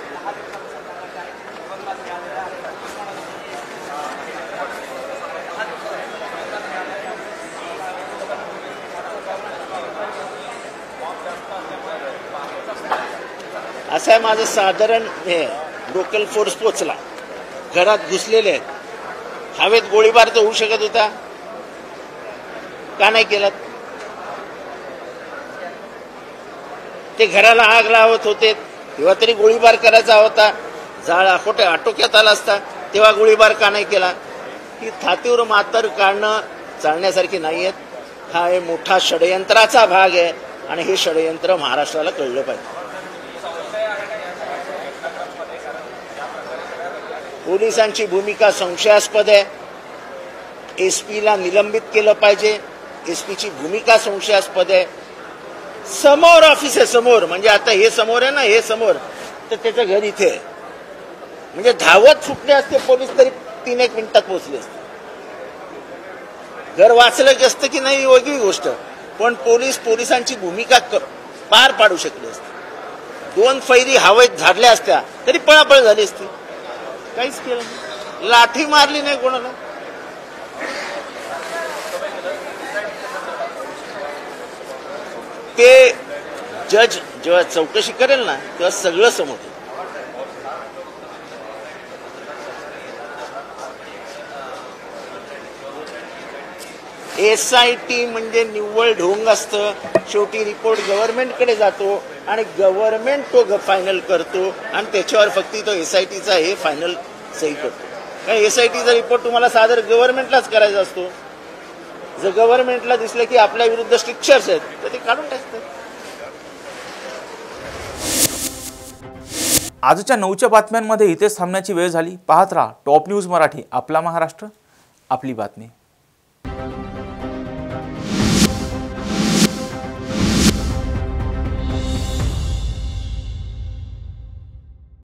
असं आहे माझं साधारण हे लोकल फोर्स पोचला, घरात घुसलेले आहेत. हवेत गोळीबार तर होऊ शकत होता, का नाही केला? ते घराला आग लावत होते तेव्हा तरी गोळीबार करायचा होता. जाळ आटोटे आटोक्यात आला असता तेव्हा गोळीबार का नाही केला? ही छातीवर मातर काढणं चालण्यासारखी नाही आहेत. हा एक मोठा षडयंत्राचा भाग आहे आणि हे षडयंत्र महाराष्ट्राला कळलं पाहिजे. पोलिसांची भूमिका संशयास्पद आहे. एसपीला निलंबित केलं पाहिजे, एसपीची भूमिका संशयास्पद आहे. समोर ऑफिस आहे, समोर म्हणजे आता हे समोर आहे ना, हे समोर, तर त्याचं घर इथे आहे. म्हणजे धावत सुटले असते पोलीस तरी तीन एक मिनिटात पोहोचले असते. घर वाचलं असतं की नाही वेगळी गोष्ट, पण पोलीस पोलिसांची भूमिका पार पाडू शकले असते. दोन फैरी हवेत झाडल्या असत्या तरी पळापळ झाली असती. काहीच केलं नाही, लाठी मारली नाही कोणाला. ते जज जेव्हा चौकशी करेल ना तेव्हा सगळं समजतं. एसआयटी म्हणजे निव्वळ ढोंग असतं. शेवटी रिपोर्ट गव्हर्नमेंटकडे जातो आणि गव्हर्नमेंट तो फायनल करतो आणि त्याच्यावर फक्त तो एसआयटीचा हे फायनल सही करतो. कारण एसआयटीचा रिपोर्ट तुम्हाला सादर गव्हर्नमेंटलाच करायचा असतो. जर गव्हर्नमेंटला दिसलं की आपल्या विरुद्ध स्ट्रिक्चर्स आहेत तर ते काढून टाकतात. आजच्या नऊच्या बातम्यांमध्ये इथेच थांबण्याची वेळ झाली. पाहत राहा टॉप न्यूज मराठी, आपला महाराष्ट्र, आपली बातमी.